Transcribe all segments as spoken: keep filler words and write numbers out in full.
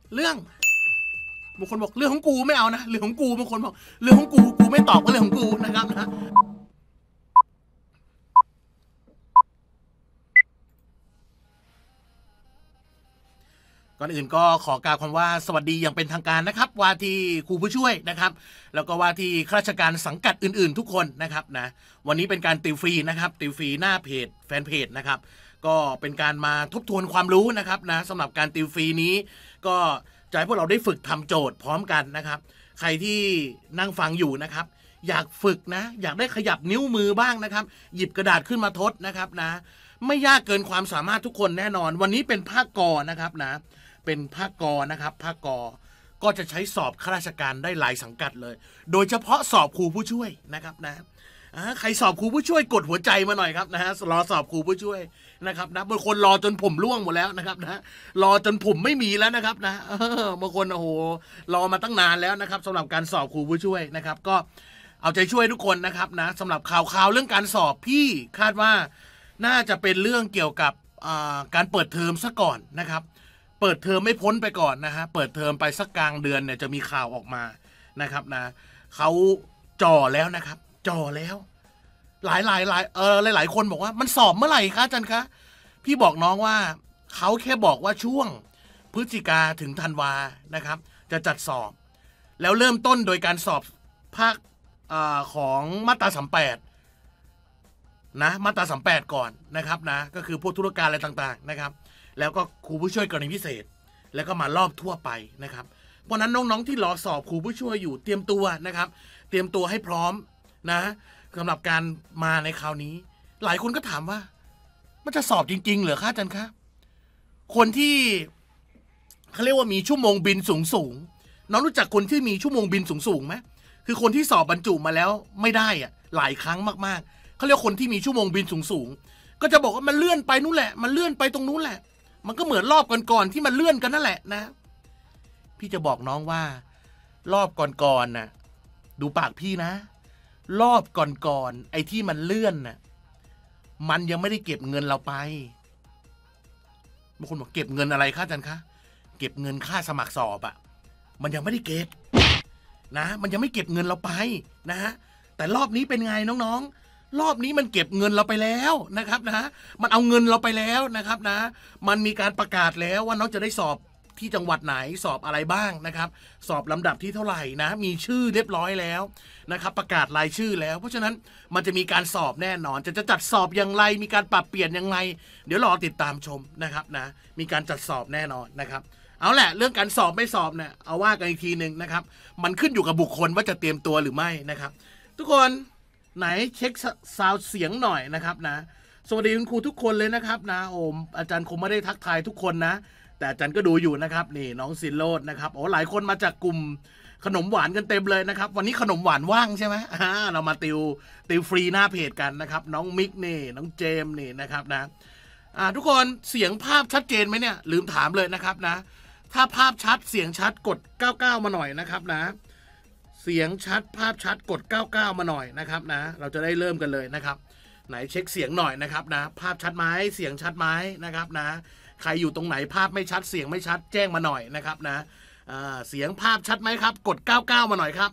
เรื่องบางคนบอกเรื่องของกูไม่เอานะเรื่องของกูบางคนบอกเรื่องของกูกูไม่ตอบก็เรื่องของกูนะครับนะก่อนอื่นก็ขอกล่าวคำว่าสวัสดีอย่างเป็นทางการนะครับว่าที่ครูผู้ช่วยนะครับแล้วก็ว่าที่ข้าราชการสังกัดอื่นๆทุกคนนะครับนะวันนี้เป็นการติวฟรีนะครับติวฟรีหน้าเพจแฟนเพจนะครับก็เป็นการมาทบทวนความรู้นะครับนะสำหรับการติวฟรีนี้ก็จะให้พวกเราได้ฝึกทำโจทย์พร้อมกันนะครับใครที่นั่งฟังอยู่นะครับอยากฝึกนะอยากได้ขยับนิ้วมือบ้างนะครับหยิบกระดาษขึ้นมาทดนะครับนะไม่ยากเกินความสามารถทุกคนแน่นอนวันนี้เป็นภาคกอนะครับนะเป็นภาคกอนะครับภาคกอก็จะใช้สอบข้าราชการได้หลายสังกัดเลยโดยเฉพาะสอบครูผู้ช่วยนะครับนะใครสอบครูผู้ช่วยกดหัวใจมาหน่อยครับนะฮะรอสอบครูผู้ช่วยนะครับนะบางคนรอจนผมร่วงหมดแล้วนะครับนะรอจนผมไม่มีแล้วนะครับนะบางคนโอ้โหรอมาตั้งนานแล้วนะครับสำหรับการสอบครูผู้ช่วยนะครับก็เอาใจช่วยทุกคนนะครับนะสำหรับข่าวข่าวเรื่องการสอบพี่คาดว่าน่าจะเป็นเรื่องเกี่ยวกับการเปิดเทอมซะก่อนนะครับเปิดเทอมไม่พ้นไปก่อนนะฮะเปิดเทอมไปสักกลางเดือนเนี่ยจะมีข่าวออกมานะครับนะเขาจ่อแล้วนะครับจ่อแล้วหลายหลายหลายเออหลายหลายคนบอกว่ามันสอบเมื่อไหร่คะอาจารย์คะพี่บอกน้องว่าเขาแค่บอกว่าช่วงพฤศจิกาถึงธันวานะครับจะจัดสอบแล้วเริ่มต้นโดยการสอบภาคของมาตราสามแปดนะมาตราสามแปดก่อนนะครับนะก็คือพวกธุรการอะไรต่างๆนะครับแล้วก็ครูผู้ช่วยกรณีพิเศษแล้วก็มารอบทั่วไปนะครับเพราะนั้นน้องๆที่รอสอบครูผู้ช่วยอยู่เตรียมตัวนะครับเตรียมตัวให้พร้อมนะสำหรับการมาในคราวนี้หลายคนก็ถามว่ามันจะสอบจริงๆเหรอคะอาจารย์คะคนที่เขาเรียกว่ามีชั่วโมงบินสูงสูงน้องรู้จักคนที่มีชั่วโมงบินสูงสูงไหมคือคนที่สอบบรรจุมาแล้วไม่ได้อะหลายครั้งมากๆเขาเรียกคนที่มีชั่วโมงบินสูงสูงก็จะบอกว่ามันเลื่อนไปนู่นแหละมันเลื่อนไปตรงนู้นแหละมันก็เหมือนรอบก่อนๆที่มันเลื่อนกันนั่นแหละนะพี่จะบอกน้องว่ารอบก่อนๆน่ะดูปากพี่นะรอบก่อนๆไอ้ที่มันเลื่อนน่ะมันยังไม่ได้เก็บเงินเราไปบางคนบอกเก็บเงินอะไรคะอาจารย์คะเก็บเงินค่าสมัครสอบอะมันยังไม่ได้เก็บนะมันยังไม่เก็บเงินเราไปนะฮะแต่รอบนี้เป็นไงน้องๆรอบนี้มันเก็บเงินเราไปแล้วนะครับนะมันเอาเงินเราไปแล้วนะครับนะมันมีการประกาศแล้วว่าน้องจะได้สอบที่จังหวัดไหนสอบอะไรบ้างนะครับสอบลำดับที่เท่าไหร่นะมีชื่อเรียบร้อยแล้วนะครับประกาศรายชื่อแล้วเพราะฉะนั้นมันจะมีการสอบแน่นอนจะจะจัดสอบอย่างไรมีการปรับเปลี่ยนอย่างไรเดี๋ยวรอติดตามชมนะครับนะมีการจัดสอบแน่นอนนะครับเอาแหละเรื่องการสอบไม่สอบเนี่ยเอาว่ากันอีกทีหนึ่งนะครับมันขึ้นอยู่กับบุคคลว่าจะเตรียมตัวหรือไม่นะครับทุกคนไหนเช็คซาวเสียงหน่อยนะครับนะสวัสดีคุณครูทุกคนเลยนะครับนะโอ้อาจารย์คงไม่ได้ทักทายทุกคนนะแต่อาจารย์ก็ดูอยู่นะครับนี่น้องสินโรจน์นะครับโอ้หลายคนมาจากกลุ่มขนมหวานกันเต็มเลยนะครับวันนี้ขนมหวานว่างใช่ไหมอ่าเรามาติวติวฟรีหน้าเพจกันนะครับน้องมิกนี่น้องเจมนี่นะครับนะอ่าทุกคนเสียงภาพชัดเจนไหมเนี่ยลืมถามเลยนะครับนะถ้าภาพชัดเสียงชัดกดเก้าเก้ามาหน่อยนะครับนะเสียงชัดภาพชัดกดเก้าเก้ามาหน่อยนะครับนะเราจะได้เริ่มกันเลยนะครับไหนเช็คเสียงหน่อยนะครับนะภาพชัดไหมเสียงชัดไหมนะครับนะใครอยู่ตรงไหนภาพไม่ชัดเสียงไม่ชัดแจ้งมาหน่อยนะครับนะเสียงภาพชัดไหมครับกดเก้าเก้ามาหน่อยครับ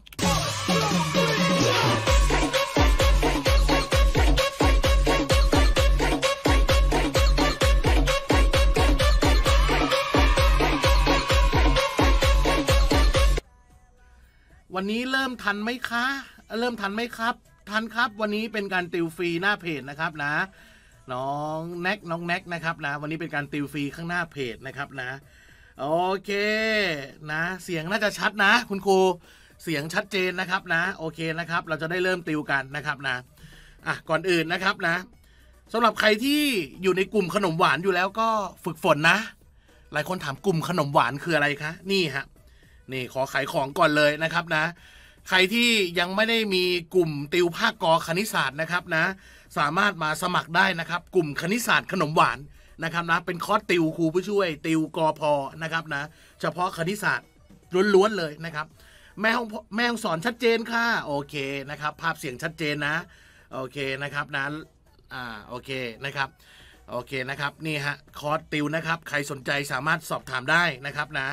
วันนี้เริ่มทันไหมคะเริ่มทันไหมครับทันครับวันนี้เป็นการติวฟรีหน้าเพจนะครับนะน้องแน็กน้องแน็กนะครับนะวันนี้เป็นการติวฟรีข้างหน้าเพจนะครับนะโอเคนะเสียงน่าจะชัดนะคุณครูเสียงชัดเจนนะครับนะโอเคนะครับเราจะได้เริ่มติวกันนะครับนะอ่ะก่อนอื่นนะครับนะสำหรับใครที่อยู่ในกลุ่มขนมหวานอยู่แล้วก็ฝึกฝนนะหลายคนถามกลุ่มขนมหวานคืออะไรคะนี่ฮะนี่ขอขายของก่อนเลยนะครับนะใครที่ยังไม่ได้มีกลุ่มติวภาคกคณิตศาสตร์นะครับนะสามารถมาสมัครได้นะครับกลุ่มคณิตศาสตร์ขนมหวานนะครับนะเป็นคอร์สติวครูผู้ช่วยติวกพนะครับนะเฉพาะคณิตศาสตร์ล้วนๆเลยนะครับแม่ห้องแม่ห้องสอนชัดเจนค่ะโอเคนะครับภาพเสียงชัดเจนนะโอเคนะครับนะอ่าโอเคนะครับโอเคนะครับนี่ฮะคอร์สติวนะครับใครสนใจสามารถสอบถามได้นะครับนะ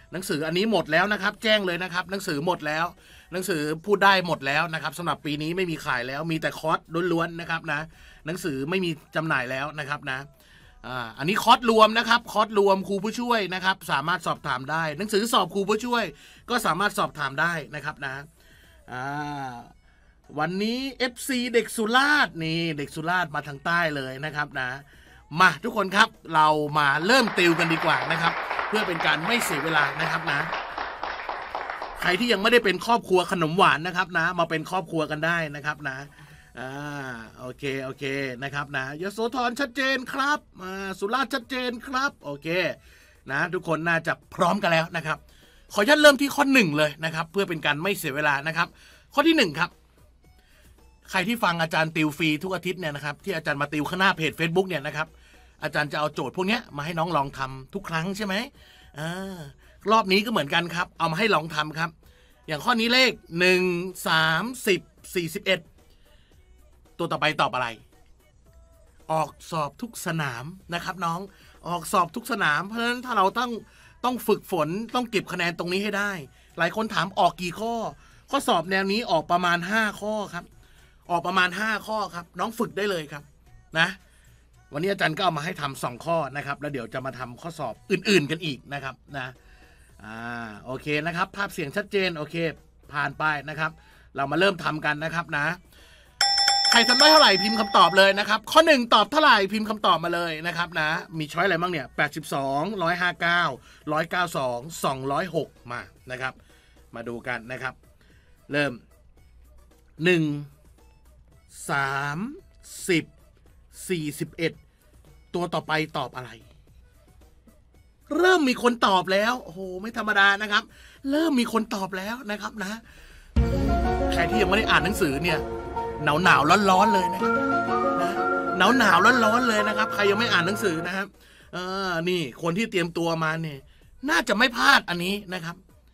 หนังสืออันนี้หมดแล้วนะครับแจ้งเลยนะครับหนังสือหมดแล้วหนังสือพูดได้หมดแล้วนะครับสำหรับปีนี้ไม่มีขายแล้วมีแต่คอร์สล้วนๆนะครับนะหนังสือไม่มีจำหน่ายแล้วนะครับนะอ่าอันนี้คอร์สรวมนะครับคอร์สรวมครูผู้ช่วยนะครับสามารถสอบถามได้หนังสือสอบครูผู้ช่วยก็สามารถสอบถามได้นะครับนะอ่าวันนี้ เอฟ ซี เด็กสุราษฎร์นี่เด็กสุราษฎร์มาทางใต้เลยนะครับนะมาทุกคนครับเรามาเริ่มติวกันดีกว่านะครับเพื่อเป็นการไม่เสียเวลานะครับนะใครที่ยังไม่ได้เป็นครอบครัวขนมหวานนะครับนะมาเป็นครอบครัวกันได้นะครับนะอ่าโอเคโอเคนะครับนะยโสธรชัดเจนครับอ่าสุราษฎร์ชัดเจนครับโอเคนะทุกคนน่าจะพร้อมกันแล้วนะครับขออนุญาตเริ่มที่ข้อหนึ่งเลยนะครับเพื่อเป็นการไม่เสียเวลานะครับข้อที่หนึ่งครับใครที่ฟังอาจารย์ติวฟรีทุกอาทิตย์เนี่ยนะครับที่อาจารย์มาติวข้างหน้าเพจ Facebook เนี่ยนะครับอาจารย์จะเอาโจทย์พวกนี้มาให้น้องลองทำทุกครั้งใช่ไหมอ่ารอบนี้ก็เหมือนกันครับเอามาให้ลองทำครับอย่างข้อนี้เลขหนึ่ง สาม สิบ สี่สิบเอ็ดตัวต่อไปตอบอะไรออกสอบทุกสนามนะครับน้องออกสอบทุกสนามเพราะฉะนั้นถ้าเราต้องต้องฝึกฝนต้องเก็บคะแนนตรงนี้ให้ได้หลายคนถามออกกี่ข้อข้อสอบแนวนี้ออกประมาณห้าข้อครับออกประมาณห้าข้อครับน้องฝึกได้เลยครับนะวันนี้อาจารย์ก็เอามาให้ทำสองข้อนะครับแล้วเดี๋ยวจะมาทำข้อสอบอื่นๆกันอีกนะครับนะอ่าโอเคนะครับภาพเสียงชัดเจนโอเคผ่านไปนะครับเรามาเริ่มทำกันนะครับนะใครทำได้เท่าไหร่พิมพ์คำตอบเลยนะครับข้อหนึ่งตอบเท่าไหร่พิมพ์คำตอบมาเลยนะครับนะมีช้อยอะไรบ้างเนี่ยแปดสิบสอง หนึ่งร้อยห้าสิบเก้า หนึ่งร้อยเก้าสิบสอง สองร้อยหกมานะครับมาดูกันนะครับเริ่มหนึ่ง สาม สิบ สี่สิบเอ็ดตัวต่อไปตอบอะไรเริ่มมีคนตอบแล้วโอ้โหไม่ธรรมดานะครับเริ่มมีคนตอบแล้วนะครับนะใครที่ยังไม่ได้อ่านหนังสือเนี่ยหนาวหนาวร้อนร้อนเลยนะครับนะหนาวหนาวร้อนร้อนเลยนะครับใครยังไม่อ่านหนังสือนะครับเออนี่คนที่เตรียมตัวมาเนี่ยน่าจะไม่พลาดอันนี้นะครับ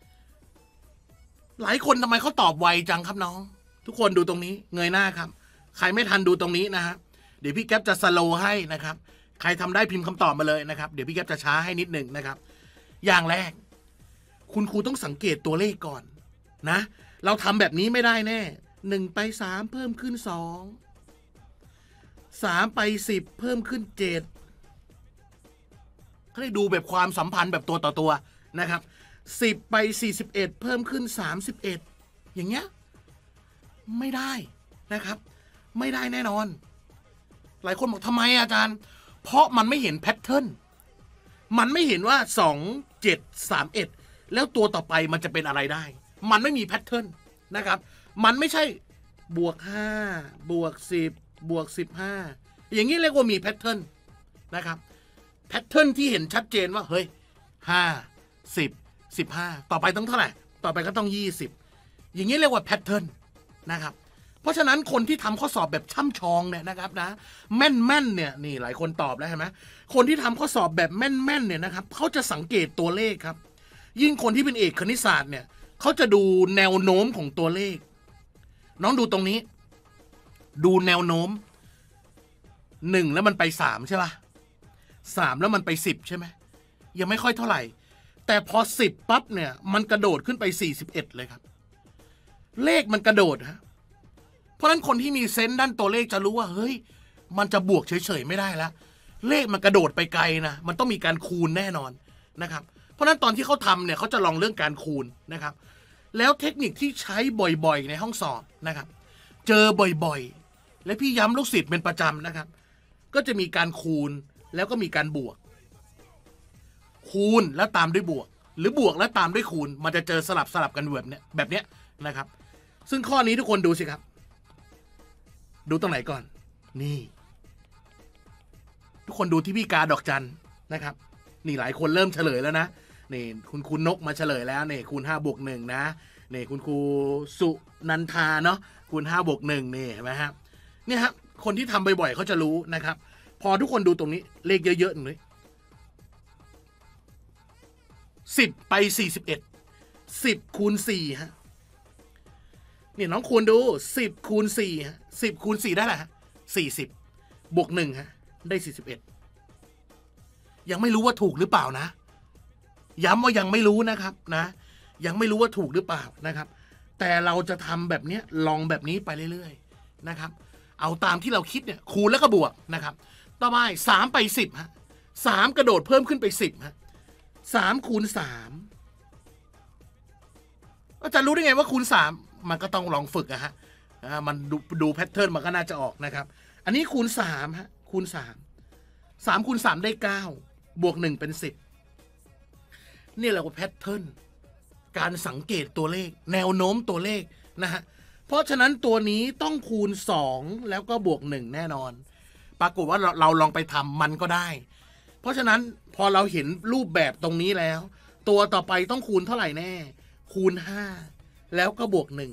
หลายคนทำไมเขาตอบไวจังครับน้องทุกคนดูตรงนี้เงยหน้าครับใครไม่ทันดูตรงนี้นะฮะเดี๋ยวพี่แก๊ปจะสโลว์ให้นะครับใครทำได้พิมพ์คำตอบมาเลยนะครับเดี๋ยวพี่แก๊ปจะช้าให้นิดหนึ่งนะครับอย่างแรกคุณครูต้องสังเกตตัวเลขก่อนนะเราทำแบบนี้ไม่ได้แน่หนึ่งไปสามเพิ่มขึ้นสองสามไปสิบเพิ่มขึ้นเจ็ดเขาได้ดูแบบความสัมพันธ์แบบตัวต่อตัวนะครับสิบไปสี่สิบเอ็ดเพิ่มขึ้นสามสิบเอ็ดอย่างเงี้ยไม่ได้นะครับไม่ได้แน่นอนหลายคนบอกทำไมอาจารย์เพราะมันไม่เห็นแพทเทิร์นมันไม่เห็นว่าสอง เจ็ด สาม เอ็ดแล้วตัวต่อไปมันจะเป็นอะไรได้มันไม่มีแพทเทิร์นนะครับมันไม่ใช่บวกห้าบวกสิบบวกสิบห้าอย่างนี้เรียกว่ามีแพทเทิร์นนะครับแพทเทิร์นที่เห็นชัดเจนว่าเฮ้ยห้า สิบ สิบห้าต่อไปต้องเท่าไหร่ต่อไปก็ต้องยี่สิบอย่างนี้เรียกว่าแพทเทิร์นนะครับเพราะฉะนั้นคนที่ทำข้อสอบแบบช่ำชองเนี่ยนะครับนะแม่นแม่นเนี่ยนี่หลายคนตอบแล้วใช่ไหมคนที่ทำข้อสอบแบบแม่นแม่นเนี่ยนะครับเขาจะสังเกตตัวเลขครับยิ่งคนที่เป็นเอกคณิตศาสตร์เนี่ยเขาจะดูแนวโน้มของตัวเลขน้องดูตรงนี้ดูแนวโน้มหนึ่งแล้วมันไปสามใช่ป่ะสามแล้วมันไปสิบใช่ไหมยังไม่ค่อยเท่าไหร่แต่พอสิบปั๊บเนี่ยมันกระโดดขึ้นไปสี่สิบเอ็ดเลยครับเลขมันกระโดดฮะเพราะฉะนั้นคนที่มีเซนส์ด้านตัวเลขจะรู้ว่าเฮ้ยมันจะบวกเฉยๆไม่ได้แล้วเลขมันกระโดดไปไกลนะมันต้องมีการคูณแน่นอนนะครับเพราะฉะนั้นตอนที่เขาทำเนี่ยเขาจะลองเรื่องการคูณนะครับแล้วเทคนิคที่ใช้บ่อยๆในห้องสอบนะครับเจอบ่อยๆและพี่ย้ำลูกศิษย์เป็นประจำนะครับก็จะมีการคูณแล้วก็มีการบวกคูณแล้วตามด้วยบวกหรือบวกแล้วตามด้วยคูณมันจะเจอสลับสลับกันแบบเนี้ยแบบเนี้ยนะครับซึ่งข้อนี้ทุกคนดูสิครับดูตรงไหนก่อนนี่ทุกคนดูที่พี่กาดอกจันนะครับนี่หลายคนเริ่มเฉลยแล้วนะนี่คุณครูนกมาเฉลยแล้วนี่คูณห้าบวกหนึ่งนะนี่คุณครูสุนันทาเนาะคูณห้าบวกหนึ่งนี่เห็นไหมครับเนี่ยครับคนที่ทำบ่อยๆเขาจะรู้นะครับพอทุกคนดูตรงนี้เลขเยอะๆตรงนี้สิบไปสี่สิบเอ็ดสิบคูณสี่ฮะนี่น้องคูณดูสิบคูณสี่ฮะสิบคูณสี่ได้แหละสี่สิบบวกหนึ่งฮะได้สี่สิบเอ็ดยังไม่รู้ว่าถูกหรือเปล่านะย้ำว่ายังไม่รู้นะครับนะยังไม่รู้ว่าถูกหรือเปล่านะครับแต่เราจะทำแบบนี้ลองแบบนี้ไปเรื่อยๆนะครับเอาตามที่เราคิดเนี่ยคูณแล้วก็บวกนะครับต่อไปสามไปสิบฮะสามกระโดดเพิ่มขึ้นไปสิบฮะสามคูณสามอาจารย์รู้ได้ไงว่าคูณสามมันก็ต้องลองฝึกอะฮะมันดูดูแพทเทิร์นมันก็น่าจะออกนะครับอันนี้คูณสามฮะคูณสามสามคูณสามได้เก้าบวกหนึ่งเป็นสิบนี่เราก็แพทเทิร์นการสังเกตตัวเลขแนวโน้มตัวเลขนะฮะเพราะฉะนั้นตัวนี้ต้องคูณสองแล้วก็บวกหนึ่งแน่นอนปรากฏว่าเราเราลองไปทำมันก็ได้เพราะฉะนั้นพอเราเห็นรูปแบบตรงนี้แล้วตัวต่อไปต้องคูณเท่าไหร่แน่คูณห้าแล้วก็บวกหนึ่ง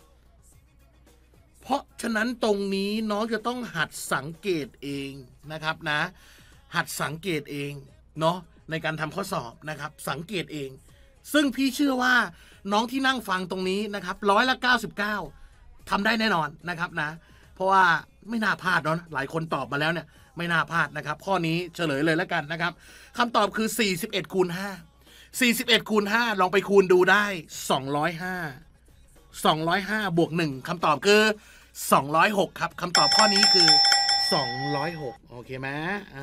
เพราะฉะนั้นตรงนี้น้องจะต้องหัดสังเกตเองนะครับนะหัดสังเกตเองเนาะในการทำข้อสอบนะครับสังเกตเองซึ่งพี่เชื่อว่าน้องที่นั่งฟังตรงนี้นะครับร้อยละเก้าสิบเก้าทำได้แน่นอนนะครับนะเพราะว่าไม่น่าพลาดเนาะหลายคนตอบมาแล้วเนี่ยไม่น่าพลาดนะครับข้อนี้เฉลยเลยแล้วกันนะครับคำตอบคือสี่สิบเอ็ดคูณห้า สี่สิบเอ็ดคูณห้าลองไปคูณดูได้สองร้อยห้า สองร้อยห้าบวกหนึ่งคำตอบคือสองร้อยหกครับคำตอบข้อนี้คือสองร้อยหกโอเคไหมอ่า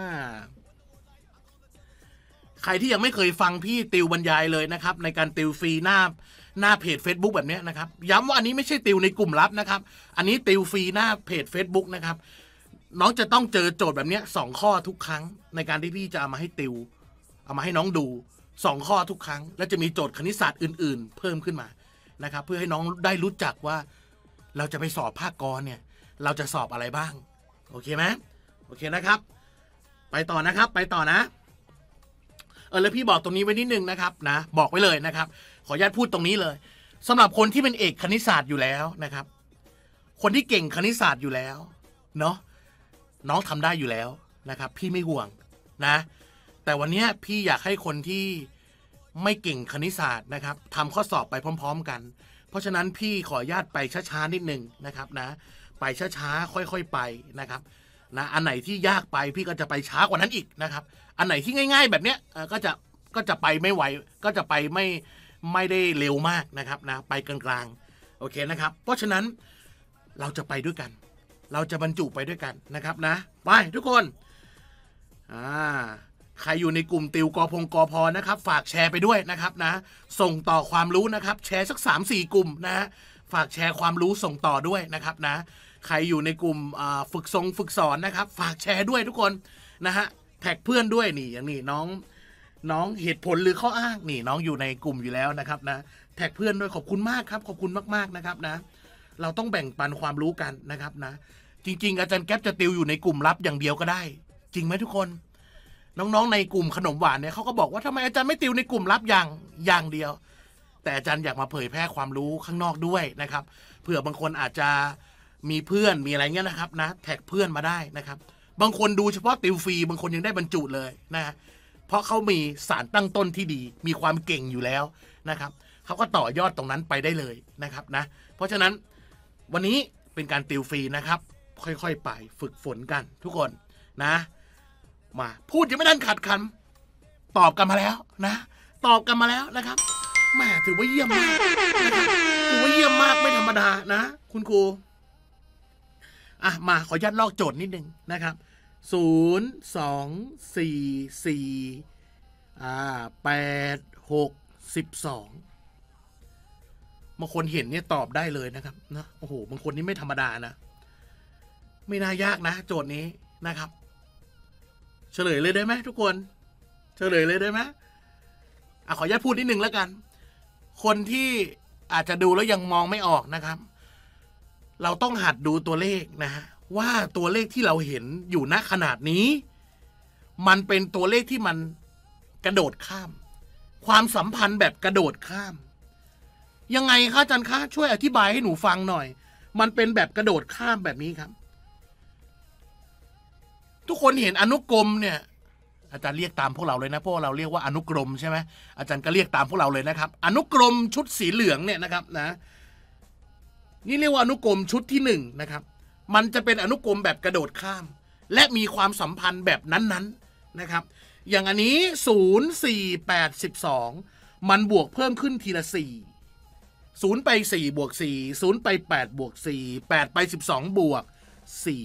ใครที่ยังไม่เคยฟังพี่ติวบรรยายเลยนะครับในการติวฟรีหน้าหน้าเพจ Facebook แบบนี้นะครับย้ำว่าอันนี้ไม่ใช่ติวในกลุ่มลับนะครับอันนี้ติวฟรีหน้าเพจ Facebook นะครับน้องจะต้องเจอโจทย์แบบนี้สองข้อทุกครั้งในการที่พี่จะเอามาให้ติวเอามาให้น้องดูสองข้อทุกครั้งแล้วจะมีโจทย์คณิตศาสตร์อื่นๆเพิ่มขึ้นมานะครับเพื่อให้น้องได้รู้จักว่าเราจะไปสอบภาคกรเนี่ยเราจะสอบอะไรบ้างโอเคไหมโอเคนะครับไปต่อนะครับไปต่อนะเออแล้วพี่บอกตรงนี้ไว้นิดนึงนะครับนะบอกไว้เลยนะครับขออนุญาตพูดตรงนี้เลยสำหรับคนที่เป็นเอกคณิตศาสตร์อยู่แล้วนะครับคนที่เก่งคณิตศาสตร์อยู่แล้วเนาะน้องทำได้อยู่แล้วนะครับพี่ไม่ห่วงนะแต่วันนี้พี่อยากให้คนที่ไม่เก่งคณิตศาสตร์นะครับทำข้อสอบไปพร้อมๆกันเพราะฉะนั้นพี่ขออนุญาตไปช้าๆนิดนึงนะครับนะไปช้าๆค่อยๆไปนะครับนะอันไหนที่ยากไปพี่ก็จะไปช้ากว่านั้นอีกนะครับอันไหนที่ง่ายๆแบบเนี้ยก็จะก็จะไปไม่ไหวก็จะไปไม่ไม่ได้เร็วมากนะครับนะไปกลางๆโอเคนะครับเพราะฉะนั้นเราจะไปด้วยกันเราจะบรรจุไปด้วยกันนะครับนะไปทุกคนอ่าใครอยู่ในกลุ่มติวกพงกพนะครับฝากแชร์ไปด้วยนะครับนะส่งต่อความรู้นะครับแชร์สัก สามสี่กลุ่มนะฝากแชร์ความรู้ส่งต่อด้วยนะครับนะใครอยู่ในกลุ่มฝึกทรงฝึกสอนนะครับฝากแชร์ด้วยทุกคนนะฮะแท็กเพื่อนด้วยนี่อย่างนี้น้องน้องเหตุผลหรือข้ออ้างนี่น้องอยู่ในกลุ่มอยู่แล้วนะครับนะแท็กเพื่อนด้วยขอบคุณมากครับขอบคุณมากๆนะครับนะเราต้องแบ่งปันความรู้กันนะครับนะจริงๆอาจารย์แก๊ปจะติวอยู่ในกลุ่มลับอย่างเดียวก็ได้จริงไหมทุกคนน้องๆในกลุ่มขนมหวานเนี่ยเขาก็บอกว่าทำไมอาจารย์ไม่ติวในกลุ่มลับอย่างอย่างเดียวแต่อาจารย์อยากมาเผยแพร่ความรู้ข้างนอกด้วยนะครับเผื่อบางคนอาจจะมีเพื่อนมีอะไรเงี้ยนะครับนะแท็กเพื่อนมาได้นะครับบางคนดูเฉพาะติวฟรีบางคนยังได้บรรจุเลยนะเพราะเขามีสารตั้งต้นที่ดีมีความเก่งอยู่แล้วนะครับเขาก็ต่อยอดตรงนั้นไปได้เลยนะครับนะเพราะฉะนั้นวันนี้เป็นการติวฟรีนะครับค่อยๆไปฝึกฝนกันทุกคนนะมาพูดยังไม่ทันขัดคำตอบกันมาแล้วนะตอบกันมาแล้วนะครับแม่ถือว่าเยี่ยมมากนะครับถือว่าเยี่ยมมากไม่ธรรมดานะคุณครูอ่ะมาขออนุญาตลอกโจทย์นิดนึงนะครับศูนย์สองสี่สี่อ่าแปดหกสิบสองบางคนเห็นเนี่ยตอบได้เลยนะครับนะโอ้โหบางคนนี่ไม่ธรรมดานะไม่น่ายากนะโจทย์นี้นะครับเฉลยเลยได้ไหมทุกคนเฉลยเลยได้ไหมอ่ะขออนุญาตพูดนิดนึงแล้วกันคนที่อาจจะดูแล้วยังมองไม่ออกนะครับเราต้องหัดดูตัวเลขนะฮะว่าตัวเลขที่เราเห็นอยู่ณขนาดนี้มันเป็นตัวเลขที่มันกระโดดข้ามความสัมพันธ์แบบกระโดดข้ามยังไงคะอาจารย์คะช่วยอธิบายให้หนูฟังหน่อยมันเป็นแบบกระโดดข้ามแบบนี้ครับทุกคนเห็นอนุกรมเนี่ยอาจารย์เรียกตามพวกเราเลยนะพวกเราเรียกว่าอนุกรมใช่ไหมอาจารย์ก็เรียกตามพวกเราเลยนะครับอนุกรมชุดสีเหลืองเนี่ยนะครับนะนี่เรียกว่าอนุกรมชุดที่หนึ่งนะครับมันจะเป็นอนุกรมแบบกระโดดข้ามและมีความสัมพันธ์แบบนั้นๆนะครับอย่างอันนี้ศูนย์ สี่ แปด สิบสองมันบวกเพิ่มขึ้นทีละสี่ศูนย์ไปสี่บวกสี่ศูนย์ไปแปดบวกสี่แปดไปสิบสองบวกสี่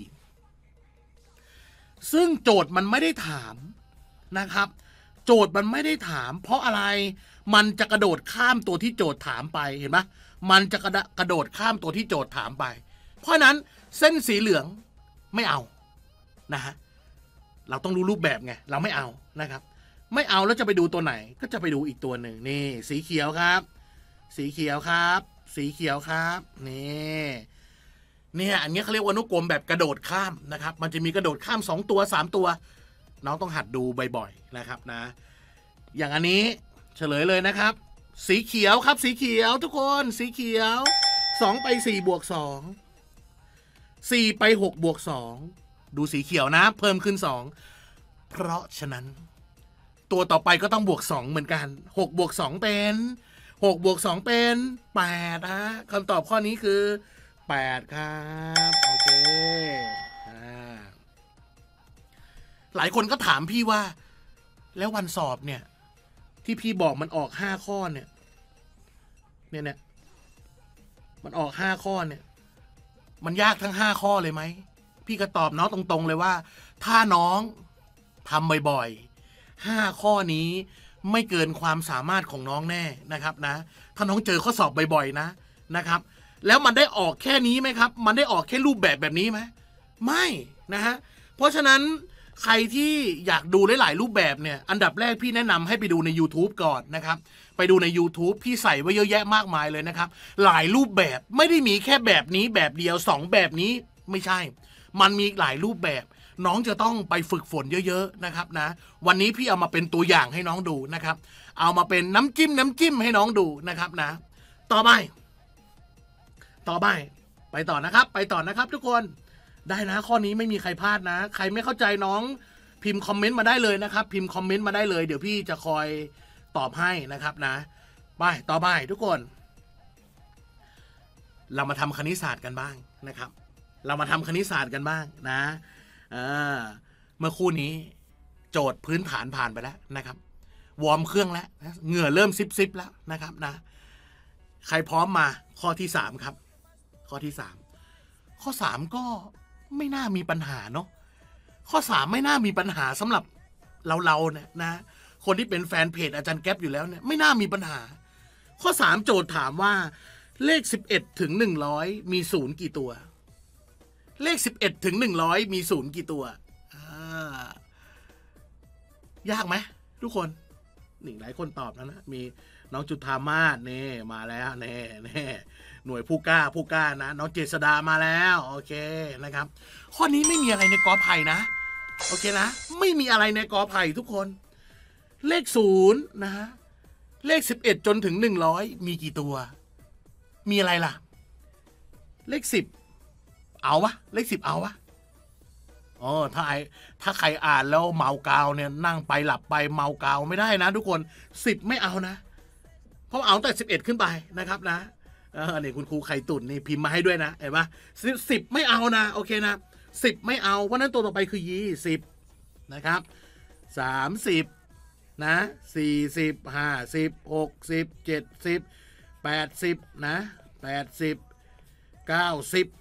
ซึ่งโจทย์มันไม่ได้ถามนะครับโจทย์มันไม่ได้ถามเพราะอะไรมันจะกระโดดข้ามตัวที่โจทย์ถามไปเห็นไหมมันจะกระกระโดดข้ามตัวที่โจทย์ถามไปเพราะนั้นเส้นสีเหลืองไม่เอานะฮะเราต้องรู้รูปแบบไงเราไม่เอานะครับไม่เอาแล้วจะไปดูตัวไหนก็จะไปดูอีกตัวหนึ่งนี่สีเขียวครับสีเขียวครับสีเขียวครับนี่เนี่ยอันนี้เขาเรียกว่าอนุกรมแบบกระโดดข้ามนะครับมันจะมีกระโดดข้ามสองตัวสามตัวน้องต้องหัดดูบ่อยๆนะครับนะอย่างอันนี้เฉลยเลยนะครับสีเขียวครับสีเขียวทุกคนสีเขียวสองไปสี่บวกสองสี่ไปหกบวกสองดูสีเขียวนะเพิ่มขึ้นสองเพราะฉะนั้นตัวต่อไปก็ต้องบวกสองเหมือนกันหกบวกสองเป็นหกบวกสองเป็นแปดฮะคำตอบข้อนี้คือแปดครับโอเคอ่าหลายคนก็ถามพี่ว่าแล้ววันสอบเนี่ยที่พี่บอกมันออกห้าข้อเนี่ยเนี่ยเนี่ยมันออกห้าข้อเนี่ยมันยากทั้งห้าข้อเลยไหมพี่ก็ตอบน้องตรงๆเลยว่าถ้าน้องทำบ่อยๆห้าข้อนี้ไม่เกินความสามารถของน้องแน่นะครับนะถ้าน้องเจอข้อสอบบ่อยๆนะนะครับแล้วมันได้ออกแค่นี้ไหมครับมันได้ออกแค่รูปแบบแบบนี้ไหมไม่นะฮะเพราะฉะนั้นใครที่อยากดูหลายๆรูปแบบเนี่ยอันดับแรกพี่แนะนำให้ไปดูใน YouTube ก่อนนะครับไปดูใน YouTube พี่ใส่ไว้เยอะแยะมากมายเลยนะครับหลายรูปแบบไม่ได้มีแค่แบบนี้แบบเดียวสองแบบนี้ไม่ใช่มันมีหลายรูปแบบน้องจะต้องไปฝึกฝนเยอะๆนะครับนะวันนี้พี่เอามาเป็นตัวอย่างให้น้องดูนะครับเอามาเป็นน้ำจิ้มน้ำจิ้มให้น้องดูนะครับนะต่อไปต่อไปไปต่อนะครับไปต่อนะครับทุกคนได้นะข้อนี้ไม่มีใครพลาดนะใครไม่เข้าใจน้องพิมพ์คอมเมนต์มาได้เลยนะครับพิมพ์คอมเมนต์มาได้เลยเดี๋ยวพี่จะคอยตอบให้นะครับนะไปต่อไปทุกคนเรามาทำคณิตศาสตร์กันบ้างนะครับเรามาทำคณิตศาสตร์กันบ้างนะเมื่อคู่นี้โจทย์พื้นฐานผ่านไปแล้วนะครับวอร์มเครื่องแล้วเหงื่อเริ่มซิบซิบแล้วนะครับนะใครพร้อมมาข้อที่สามครับข้อที่สามข้อสามก็ไม่น่ามีปัญหาเนาะข้อสามไม่น่ามีปัญหาสำหรับเราเราเนี่ยนะคนที่เป็นแฟนเพจอาจารย์แก๊ปอยู่แล้วเนี่ยไม่น่ามีปัญหาข้อสามโจทย์ถามว่าเลขสิบเอ็ดถึงหนึ่งร้อยมีศูนย์กี่ตัวเลขสิบเอ็ดถึงหนึ่งร้อยมีศูนย์กี่ตัวยากไหมทุกคนหนึ่งหลายคนตอบนะนะมีน้องจุธามาศเน่มาแล้วเน่เน่หน่วยผู้กล้าผู้กล้านะน้องเจษดามาแล้วโอเคนะครับข้อนี้ไม่มีอะไรในกอไผ่นะโอเคนะไม่มีอะไรในกอไผ่ทุกคนเลขศูนย์นะฮะเลขสิบเอ็ดจนถึงหนึ่งร้อยมีกี่ตัวมีอะไรล่ะเลขสิบเอาวะเลขสิบเอาวะอ๋อถ้าไอถ้าใครอ่านแล้วเมากาวเนี่ยนั่งไปหลับไปเมากาวไม่ได้นะทุกคนสิบไม่เอานะเพราะเอาแต่สิบเอ็ดขึ้นไปนะครับนะเออนี่คุณครูไข่ตุ่นนี่พิมพ์มาให้ด้วยนะเห็นปะสิบสิบไม่เอานะโอเคนะสิบไม่เอาเพราะนั้นตัวต่อไปคือยี่สิบนะครับสามสิบนะสี่สิบห้าสิบหกสิบเจ็ดสิบแปดสิบนะแปดสิบเก้าสิบ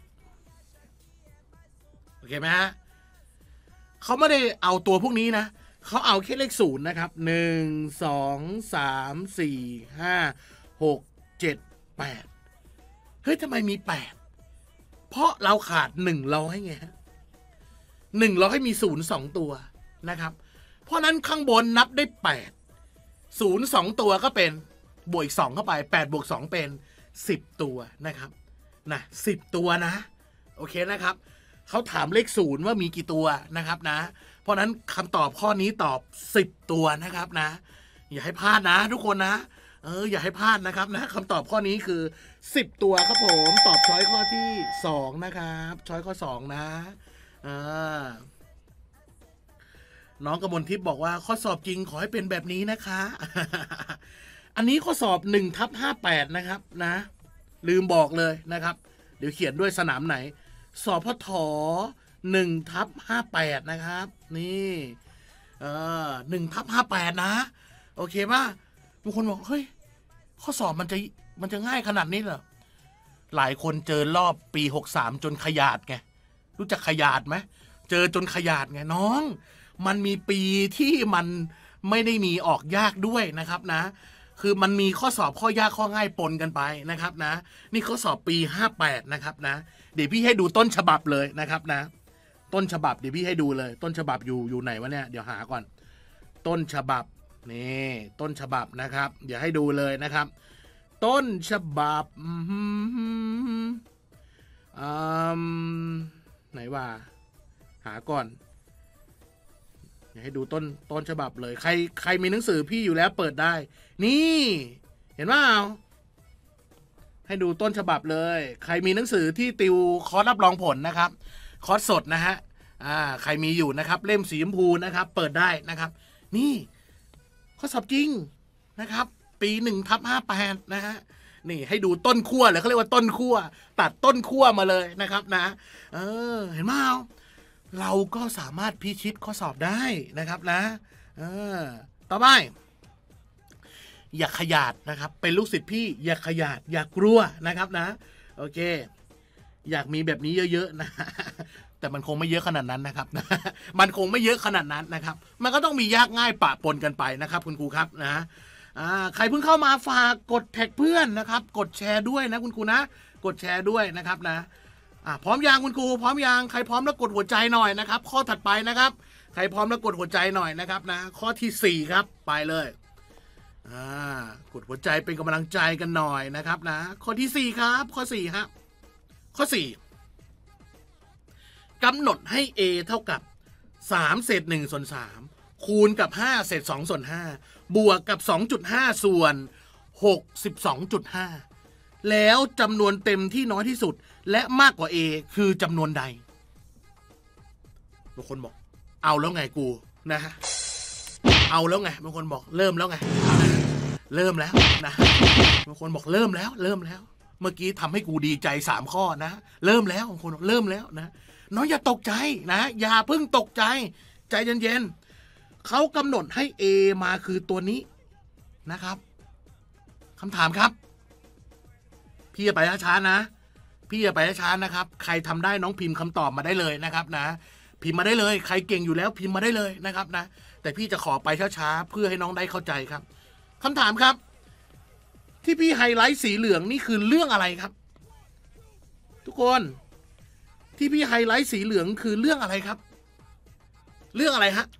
โอเคไหมฮะเขาไม่ได้เอาตัวพวกนี้นะเขาเอาแค่เลขศูนย์นะครับหนึ่งสองสามสี่ห้าหกเจ็ดแปดเฮ้ยทำไมมีแปดเพราะเราขาดหนึ่งร้อยไงฮะหนึ่งร้อยมีศูนย์สองตัวนะครับเพราะนั้นข้างบนนับได้แปดศูนย์สองตัวก็เป็นบวกอีกสองเข้าไปแปดบวกสองเป็นสิบตัวนะครับนะสิบตัวนะโอเคนะครับเขาถามเลขศูนย์ว่ามีกี่ตัวนะครับนะเพราะนั้นคำตอบข้อนี้ตอบสิบตัวนะครับนะอย่าให้พลาดนะทุกคนนะเอออย่าให้พลาดนะครับนะคำตอบข้อนี้คือสิบตัวครับผมตอบช้อยข้อที่สองนะครับช้อยข้อสองนะอ่าน้องกมลทิพย์บอกว่าข้อสอบจริงขอให้เป็นแบบนี้นะคะอันนี้ข้อสอบหนึ่งทับห้าแปดนะครับนะลืมบอกเลยนะครับเดี๋ยวเขียนด้วยสนามไหนสพทหนึ่งทับห้าแปดนะครับนี่เออหนึ่งทับห้าแปดนะโอเคป่ะบางคนบอกเฮ้ยข้อสอบมันจะมันจะง่ายขนาดนี้เหรอหลายคนเจอรอบปีหกสามจนขยาดไงรู้จักขยาดไหมเจอจนขยาดไงน้องมันมีปีที่มันไม่ได้มีออกยากด้วยนะครับนะคือมันมีข้อสอบข้อยากข้อง่ายปนกันไปนะครับนะนี่ข้อสอบปีห้าแปดนะครับนะเดี๋ยวพี่ให้ดูต้นฉบับเลยนะครับนะต้นฉบับเดี๋ยวพี่ให้ดูเลยต้นฉบับอยู่อยู่ไหนวะเนี่ยเดี๋ยวหาก่อนต้นฉบับนี่ต้นฉบับนะครับเดี๋ยวให้ดูเลยนะครับต้นฉบับอืมไหนว่าหาก่อนอยากให้ดูต้นต้นฉบับเลยใครใครมีหนังสือพี่อยู่แล้วเปิดได้นี่เห็นว่าให้ดูต้นฉบับเลยใครมีหนังสือที่ติวคอร์สรับรองผลนะครับคอร์สสดนะฮะอ่าใครมีอยู่นะครับเล่มสีชมพูนะครับเปิดได้นะครับนี่ข้อสอบจริงนะครับปีหนึ่งทับห้าแปดนะฮะนี่ให้ดูต้นขั้วเลยเขาเรียกว่าต้นขั้วตัดต้นขั้วมาเลยนะครับนะเออเห็นไหมเราก็สามารถพิชิตข้อสอบได้นะครับนะเออต่อไปอย่าขยาดนะครับเป็นลูกศิษย์พี่อย่าขยาดอย่ากลัวนะครับนะโอเคอยากมีแบบนี้เยอะๆนะแต่มันคงไม่เยอะขนาดนั้นนะครับนะมันคงไม่เยอะขนาดนั้นนะครับมันก็ต้องมียากง่ายปะปนกันไปนะครับคุณครูครับนะอ่าใครเพิ่งเข้ามาฝากกดแท็กเพื่อนนะครับกดแชร์ด้วยนะคุณครูนะกดแชร์ด้วยนะครับนะอ่าพร้อมยังคุณครูพร้อมยังใครพร้อมแล้วกดหัวใจหน่อยนะครับข้อถัดไปนะครับใครพร้อมแล้วกดหัวใจหน่อยนะครับนะข้อที่สี่ครับไปเลยอ่ากดหัวใจเป็นกำลังใจกันหน่อยนะครับนะข้อที่สี่ครับข้อสี่ฮะข้อสี่กำหนดให้ a เท่ากับสามเศษหนึ่งส่วนสามคูณกับห้าเศษสองส่วนห้าบวกกับ สองจุดห้า ส่วน หกสิบสองจุดห้า แล้วจำนวนเต็มที่น้อยที่สุดและมากกว่า a คือจำนวนใดบางคนบอกเอาแล้วไงกูนะฮะเอาแล้วไงบางคนบอกเริ่มแล้วไงเริ่มแล้วนะบางคนบอกเริ่มแล้วเริ่มแล้วเมื่อกี้ทำให้กูดีใจสามข้อนะเริ่มแล้วบางคนบอกเริ่มแล้วนะน้องอย่าตกใจนะอย่าเพิ่งตกใจใจเย็นๆเขากำหนดให้ a มาคือตัวนี้นะครับคำถามครับพี่จะไปช้าๆนะพี่จะไปช้าๆนะครับใครทำได้น้องพิมพ์คำตอบมาได้เลยนะครับนะพิมพ์มาได้เลยใครเก่งอยู่แล้วพิมพ์มาได้เลยนะครับนะแต่พี่จะขอไปช้าๆเพื่อให้น้องได้เข้าใจครับคำถามครับที่พี่ไฮไลท์สีเหลืองนี่คือเรื่องอะไรครับทุกคนที่พี่ไฮไลท์สีเหลืองคือเรื่องอะไรครับเรื่องอะไรฮะ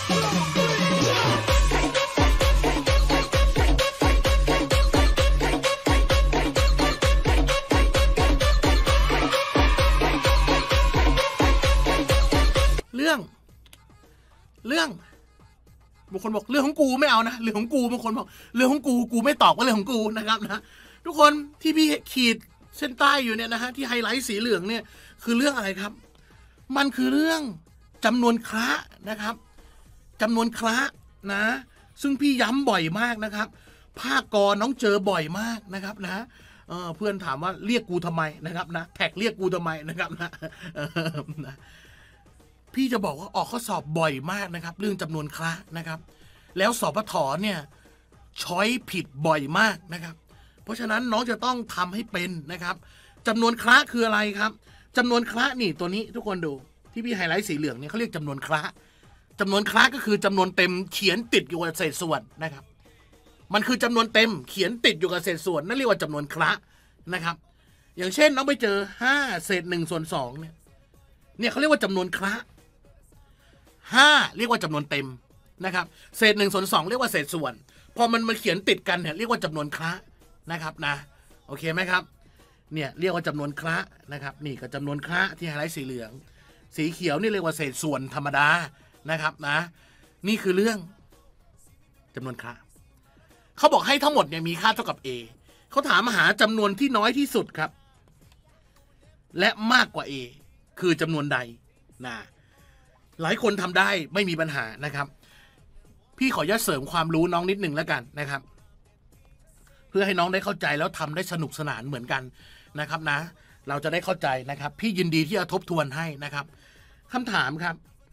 เรื่องเรื่องบางคนบอกเรื่องของกูไม่เอานะเรื่องของกูบางคนบอกเรื่องของกูกูไม่ตอบว่าเรื่องของกูนะครับนะทุกคนที่พี่ขีดเส้นใต้อยู่เนี่ยนะฮะที่ไฮไลท์สีเหลืองเนี่ยคือเรื่องอะไรครับมันคือเรื่องจำนวนคระนะครับจำนวนคระนะซึ่งพี่ย้ำบ่อยมากนะครับภาคกรน้องเจอบ่อยมากนะครับนะเออเพื่อนถามว่าเรียกกูทำไมนะครับนะแท็กเรียกกูทำไมนะครับนะนะพี่จะบอกว่าออกข้อสอบบ่อยมากนะครับเรื่องจำนวนคระนะครับแล้วสปทเนี่ยช้อยผิดบ่อยมากนะครับเพราะฉะนั้นน้องจะต้องทำให้เป็นนะครับจำนวนคระคืออะไรครับจำนวนคระนี่ตัวนี้ทุกคนดูที่พี่ไฮไลท์สีเหลืองเนี่ยเขาเรียกจำนวนคระจำนวนคระก็คือจำนวนเต็มเขียนติดอยู่กับเศษส่วนนะครับมันคือจำนวนเต็มเขียนติดอยู่กับเศษส่วนนั่นเรียกว่าจำนวนคระนะครับอย่างเช่นน้องไปเจอห้าเศษหนึ่งส่วนสองเนี่ยเนี่ยเขาเรียกว่าจำนวนคระห้าเรียกว่าจำนวนเต็มนะครับเศษหนึ่งส่วนสองเรียกว่าเศษส่วนพอมันมาเขียนติดกันเนี่ยเรียกว่าจำนวนคระนะครับนะโอเคไหมครับเนี่ยเรียกว่าจำนวนคระนะครับนี่ก็จำนวนคระที่ไฮไลท์สีเหลืองสีเขียวนี่เรียกว่าเศษส่วนธรรมดานะครับนะนี่คือเรื่องจำนวนคระเขาบอกให้ทั้งหมดเนี่ยมีค่าเท่ากับ a เขาถามหาจำนวนที่น้อยที่สุดครับและมากกว่า a คือจำนวนใดนะหลายคนทำได้ไม่มีปัญหานะครับพี่ขออนุญาตเสริมความรู้น้องนิดหนึ่งแล้วกันนะครับเพื่อให้น้องได้เข้าใจแล้วทำได้สนุกสนานเหมือนกันนะครับนะเราจะได้เข้าใจนะครับพี่ยินดีที่จะทบทวนให้นะครับคำถามครับ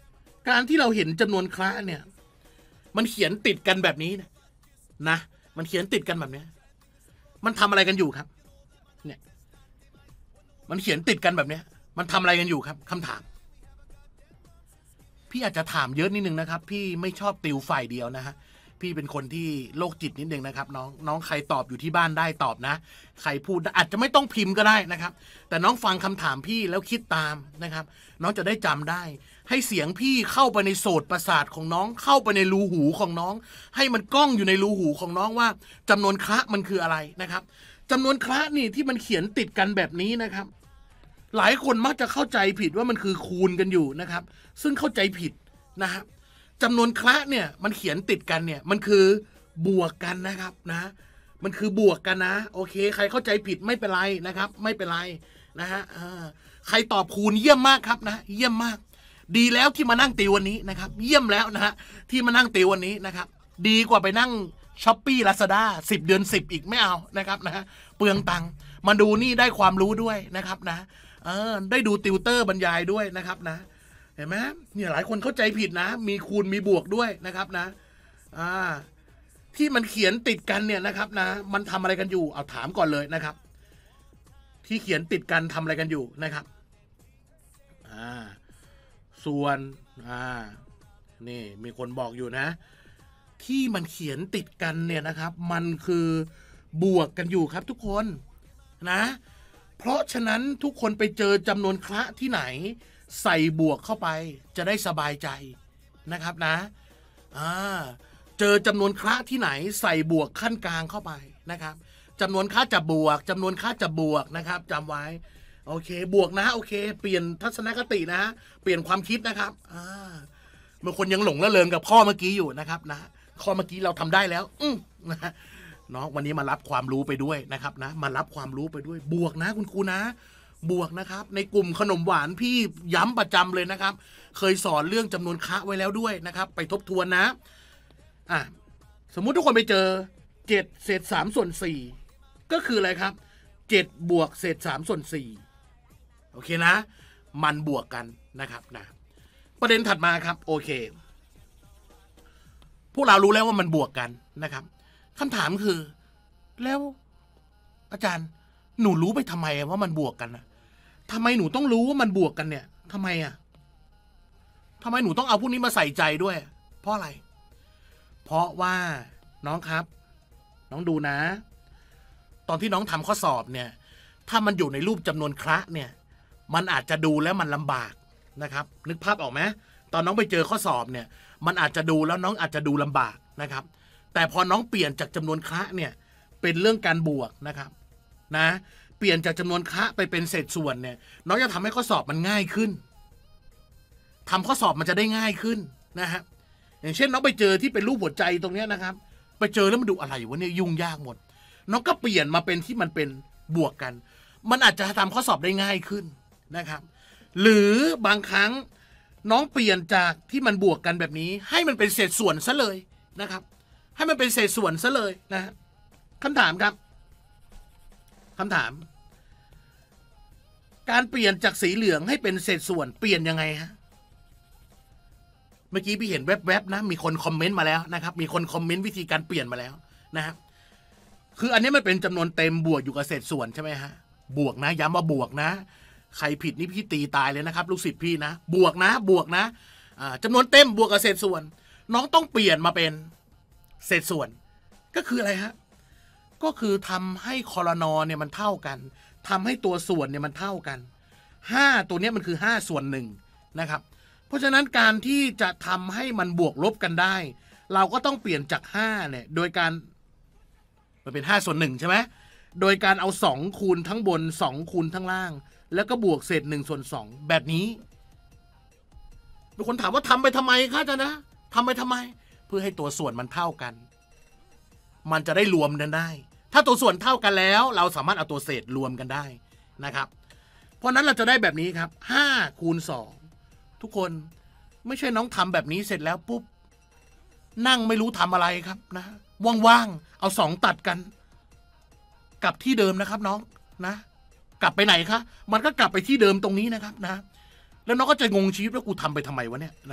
การที่เราเห็นจำนวนคละเนี่ยมันเขียนติดกันแบบนี้นะนะมันเขียนติดกันแบบนี้มันทำอะไรกันอยู่ครับเนี่ยมันเขียนติดกันแบบนี้มันทำอะไรกันอยู่ครับคำถามพี่อาจจะถามเยอะนิดนึงนะครับพี่ไม่ชอบติวฝ่ายเดียวนะฮะพี่เป็นคนที่โรคจิตนิดนึงนะครับน้องน้องใครตอบอยู่ที่บ้านได้ตอบนะใครพูดอาจจะไม่ต้องพิมพ์ก็ได้นะครับแต่น้องฟังคำถามพี่แล้วคิดตามนะครับน้องจะได้จำได้ให้เสียงพี่เข้าไปในโสตประสาทของน้องเข้าไปในรูหูของน้องให้มันก้องอยู่ในรูหูของน้องว่าจำนวนคละมันคืออะไรนะครับจำนวนคละนี่ที่มันเขียนติดกันแบบนี้นะครับหลายคนมักจะเข้าใจผิดว่ามันคือคูณกันอยู่นะครับซึ่งเข้าใจผิดนะครับจำนวนคละเนี่ยมันเขียนติดกันเนี่ยมันคือบวกกันนะครับนะมันคือบวกกันนะโอเคใครเข้าใจผิดไม่เป็นไรนะครับไม่เป็นไรนะฮะใครตอบคูณเยี่ยมมากครับนะเยี่ยมมากดีแล้วที่มานั่งติววันนี้นะครับเยี่ยมแล้วนะฮะที่มานั่งติววันนี้นะครับดีกว่าไปนั่งช้อปปี้ลาซาด้าสิบเดือนสิบอีกไม่เอานะครับนะเปลืองตังค์มาดูนี่ได้ความรู้ด้วยนะครับนะเออได้ดูติวเตอร์บรรยายด้วยนะครับนะเห็นไหมเนี่ยหลายคนเข้าใจผิดนะมีคูณมีบวกด้วยนะครับนะอ่าที่มันเขียนติดกันเนี่ยนะครับนะมันทำอะไรกันอยู่เอาถามก่อนเลยนะครับที่เขียนติดกันทำอะไรกันอยู่นะครับอ่าส่วนอ่านี่มีคนบอกอยู่นะที่มันเขียนติดกันเนี่ยนะครับมันคือบวกกันอยู่ครับทุกคนนะเพราะฉะนั้นทุกคนไปเจอจำนวนคละที่ไหนใส่บวกเข้าไปจะได้สบายใจนะครับนะอ่าเจอจำนวนคละที่ไหนใส่บวกขั้นกลางเข้าไปนะครับจำนวนค่าจะบวกจำนวนค่าจะบวกนะครับจำไว้โอเคบวกนะโอเคเปลี่ยนทัศนคตินะเปลี่ยนความคิดนะครับอ่าบางคนยังหลงละเลงกับข้อเมื่อกี้อยู่นะครับนะข้อเมื่อกี้เราทำได้แล้วอืมนะเนาะวันนี้มารับความรู้ไปด้วยนะครับนะมารับความรู้ไปด้วยบวกนะคุณครูนะบวกนะครับในกลุ่มขนมหวานพี่ย้ำประจำเลยนะครับเคยสอนเรื่องจำนวนคะไว้แล้วด้วยนะครับไปทบทวนนะอ่ะสมมุติทุกคนไปเจอเจ็ดเศษสามส่วนสี่ก็คืออะไรครับเจ็ดบวกเศษสามส่วนสี่โอเคนะมันบวกกันนะครับนะประเด็นถัดมาครับโอเคพวกเรารู้แล้วว่ามันบวกกันนะครับคำถามคือแล้วอาจารย์หนูรู้ไปทำไมว่ามันบวกกันนะทำไมหนูต้องรู้ว่ามันบวกกันเนี่ยทำไมอ่ะทำไมหนูต้องเอาพวกนี้มาใส่ใจด้วยเพราะอะไรเพราะว่าน้องครับน้องดูนะตอนที่น้องทำข้อสอบเนี่ยถ้ามันอยู่ในรูปจำนวนคละเนี่ยมันอาจจะดูแล้วมันลำบากนะครับนึกภาพออกไหมตอนน้องไปเจอข้อสอบเนี่ยมันอาจจะดูแล้วน้องอาจจะดูลำบากนะครับแต่พอน้องเปลี่ยนจากจำนวนคละเนี่ยเป็นเรื่องการบวกนะครับนะเปลี่ยนจากจำนวนคละไปเป็นเศษส่วนเนี่ยน้องจะทำให้ข้อสอบมันง่ายขึ้นทำข้อสอบมันจะได้ง่ายขึ้นนะฮะอย่างเช่นน้องไปเจอที่เป็นรูปหัวใจตรงนี้นะครับไปเจอแล้วมันดูอะไรวะเนี่ยยุ่งยากหมดน้องก็เปลี่ยนมาเป็นที่มันเป็นบวกกันมันอาจจะทำข้อสอบได้ง่ายขึ้นนะครับหรือบางครั้งน้องเปลี่ยนจากที่มันบวกกันแบบนี้ให้มันเป็นเศษส่วนซะเลยนะครับให้มันเป็นเศษส่วนซะเลยนะคำถามครับคำถามการเปลี่ยนจากสีเหลืองให้เป็นเศษส่วนเปลี่ยนยังไงฮะเมื่อกี้พี่เห็นแวบๆนะมีคนคอมเมนต์มาแล้วนะครับมีคนคอมเมนต์วิธีการเปลี่ยนมาแล้วนะครับคืออันนี้มันเป็นจำนวนเต็มบวกอยู่กับเศษส่วนใช่ไหมฮะบวกนะย้ำว่าบวกนะใครผิดนี่พี่ตีตายเลยนะครับลูกศิษย์พี่นะบวกนะบวกนะอ่าจำนวนเต็มบวกกับเศษส่วนน้องต้องเปลี่ยนมาเป็นเศษส่วนก็คืออะไรฮะก็คือทำให้คอลนอเนี่ยมันเท่ากันทำให้ตัวส่วนเนี่ยมันเท่ากันห้าตัวนี้มันคือห้าส่วนหนึ่งนะครับเพราะฉะนั้นการที่จะทำให้มันบวกลบกันได้เราก็ต้องเปลี่ยนจากห้าเนี่ยโดยการมันเป็นห้าส่วนหนึ่งใช่ไหมโดยการเอาสองคูณทั้งบนสองคูณทั้งล่างแล้วก็บวกเศษหนึ่งส่วนสองแบบนี้มีคนถามว่าทำไปทำไมคะอาจารย์นะทำไปทำไมเพื่อให้ตัวส่วนมันเท่ากันมันจะได้รวมกันได้ถ้าตัวส่วนเท่ากันแล้วเราสามารถเอาตัวเศษรวมกันได้นะครับเพราะนั้นเราจะได้แบบนี้ครับห้าคูณสองทุกคนไม่ใช่น้องทำแบบนี้เสร็จแล้วปุ๊บนั่งไม่รู้ทำอะไรครับนะว่างๆเอาสองตัดกันกลับที่เดิมนะครับน้องนะกลับไปไหนคะมันก็กลับไปที่เดิมตรงนี้นะครับนะแล้วน้องก็จะงงชีวิตว่ากูทำไปทำไมวะเนี่ยนะ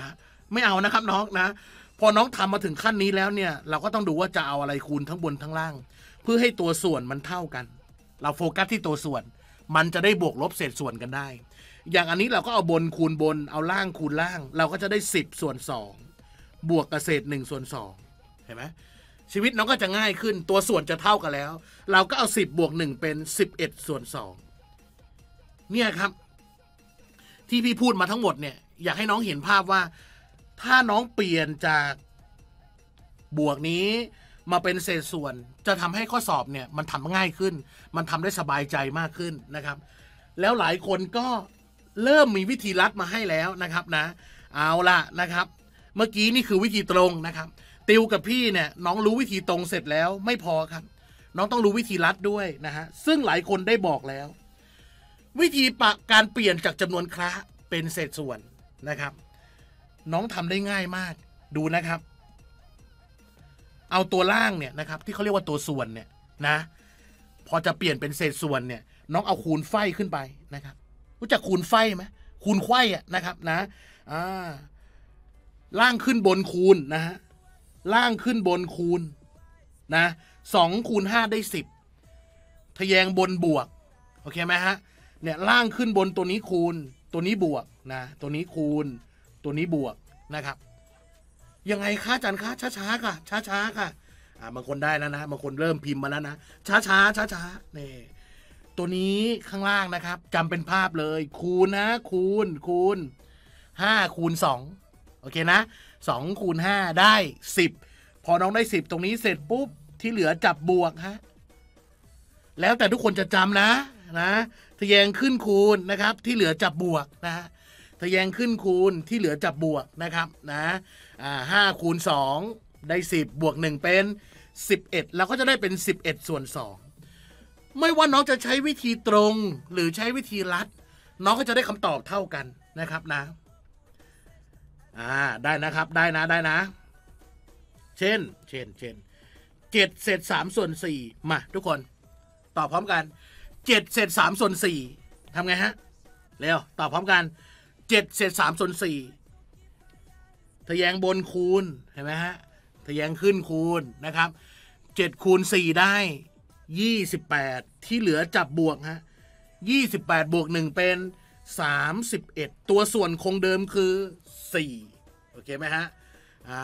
ไม่เอานะครับน้องนะพอน้องทำมาถึงขั้นนี้แล้วเนี่ยเราก็ต้องดูว่าจะเอาอะไรคูณทั้งบนทั้งล่างเพื่อให้ตัวส่วนมันเท่ากันเราโฟกัสที่ตัวส่วนมันจะได้บวกลบเศษส่วนกันได้อย่างอันนี้เราก็เอาบนคูณบนเอาล่างคูณล่างเราก็จะได้สิบส่วนสองบวกกับเศษหนึ่งส่วนสองเห็นไหมชีวิตน้องก็จะง่ายขึ้นตัวส่วนจะเท่ากันแล้วเราก็เอาสิบบวกหนึ่งเป็นสิบเอ็ดส่วนสองเนี่ยครับที่พี่พูดมาทั้งหมดเนี่ยอยากให้น้องเห็นภาพว่าถ้าน้องเปลี่ยนจากบวกนี้มาเป็นเศษส่วนจะทำให้ข้อสอบเนี่ยมันทำง่ายขึ้นมันทำได้สบายใจมากขึ้นนะครับแล้วหลายคนก็เริ่มมีวิธีลัดมาให้แล้วนะครับนะเอาล่ะนะครับเมื่อกี้นี่คือวิธีตรงนะครับติวกับพี่เนี่ยน้องรู้วิธีตรงเสร็จแล้วไม่พอครับน้องต้องรู้วิธีลัดด้วยนะฮะซึ่งหลายคนได้บอกแล้ววิธีปะการเปลี่ยนจากจำนวนคละเป็นเศษส่วนนะครับน้องทำได้ง่ายมากดูนะครับเอาตัวล่างเนี่ยนะครับที่เขาเรียกว่าตัวส่วนเนี่ยนะพอจะเปลี่ยนเป็นเศษส่วนเนี่ยน้องเอาคูณไฟขึ้นไปนะครับรู้จักคูณไฟไหมคูณไขว้อะนะครับนะอ่าล่างขึ้นบนคูณนะฮะล่างขึ้นบนคูณนะสองคูณห้าได้สิบทะแยงบนบวกโอเคไหมฮะเนี่ยล่างขึ้นบนตัวนี้คูณตัวนี้บวกนะตัวนี้คูณตัวนี้บวกนะครับยังไงคะอาจารย์คะช้าๆค่ะช้าๆค่ะอ่าบางคนได้แล้วนะบางคนเริ่มพิมพ์มาแล้วนะช้าๆช้าๆนี่ตัวนี้ข้างล่างนะครับจำเป็นภาพเลยคูณนะคูณคูณห้าคูณสองโอเคนะสองคูณห้าได้สิบพอน้องได้สิบตรงนี้เสร็จปุ๊บที่เหลือจับบวกฮะแล้วแต่ทุกคนจะจำนะนะทะแยงขึ้นคูณนะครับที่เหลือจับบวกนะทะแยงขึ้นคูณที่เหลือจับบวกนะครับนะอ่าห้าคูณสองได้สิบบวกหนึ่งเป็นสิบเอ็ดแล้วก็จะได้เป็นสิบเอ็ดส่วนสองไม่ว่าน้องจะใช้วิธีตรงหรือใช้วิธีลัดน้องก็จะได้คำตอบเท่ากันนะครับนะอ่าได้นะครับได้นะได้นะเช่นเช่นเช่นเจ็ดเศษสามส่วนสี่มาทุกคนตอบพร้อมกันเจ็ดเศษสามส่วนสี่ทำไงฮะเร็วตอบพร้อมกันเจ็ดเศษสามส่วนสี่ทะแยงบนคูณเห็นไหมฮะทะแยงขึ้นคูณนะครับเจ็ดคูณสี่ได้ยี่สิบแปดที่เหลือจับบวกฮะยี่สิบแปดบวกหนึ่งเป็นสามสิบเอ็ดตัวส่วนคงเดิมคือสี่โอเคไหมฮะอ่า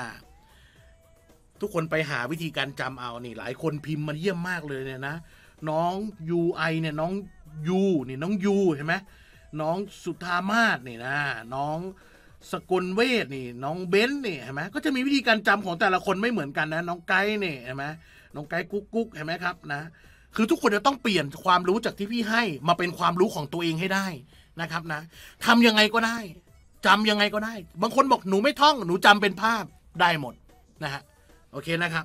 ทุกคนไปหาวิธีการจำเอานี่หลายคนพิมพ์มาเยี่ยมมากเลยเนี่ยนะน้อง ยู ไอ เนี่ยน้องยูนี่น้องยูเห็นไหมน้องสุธามาศนี่นะน้องสกลเวทนี่น้องเบนซ์นี่เห็นไหมก็จะมีวิธีการจำของแต่ละคนไม่เหมือนกันนะน้องไก่นี่เห็นไหมน้องไก่กุ๊กกุ๊กเห็นไหมครับนะคือทุกคนจะต้องเปลี่ยนความรู้จากที่พี่ให้มาเป็นความรู้ของตัวเองให้ได้นะครับนะทำยังไงก็ได้จำยังไงก็ได้บางคนบอกหนูไม่ท่องหนูจำเป็นภาพได้หมดนะฮะโอเคนะครับ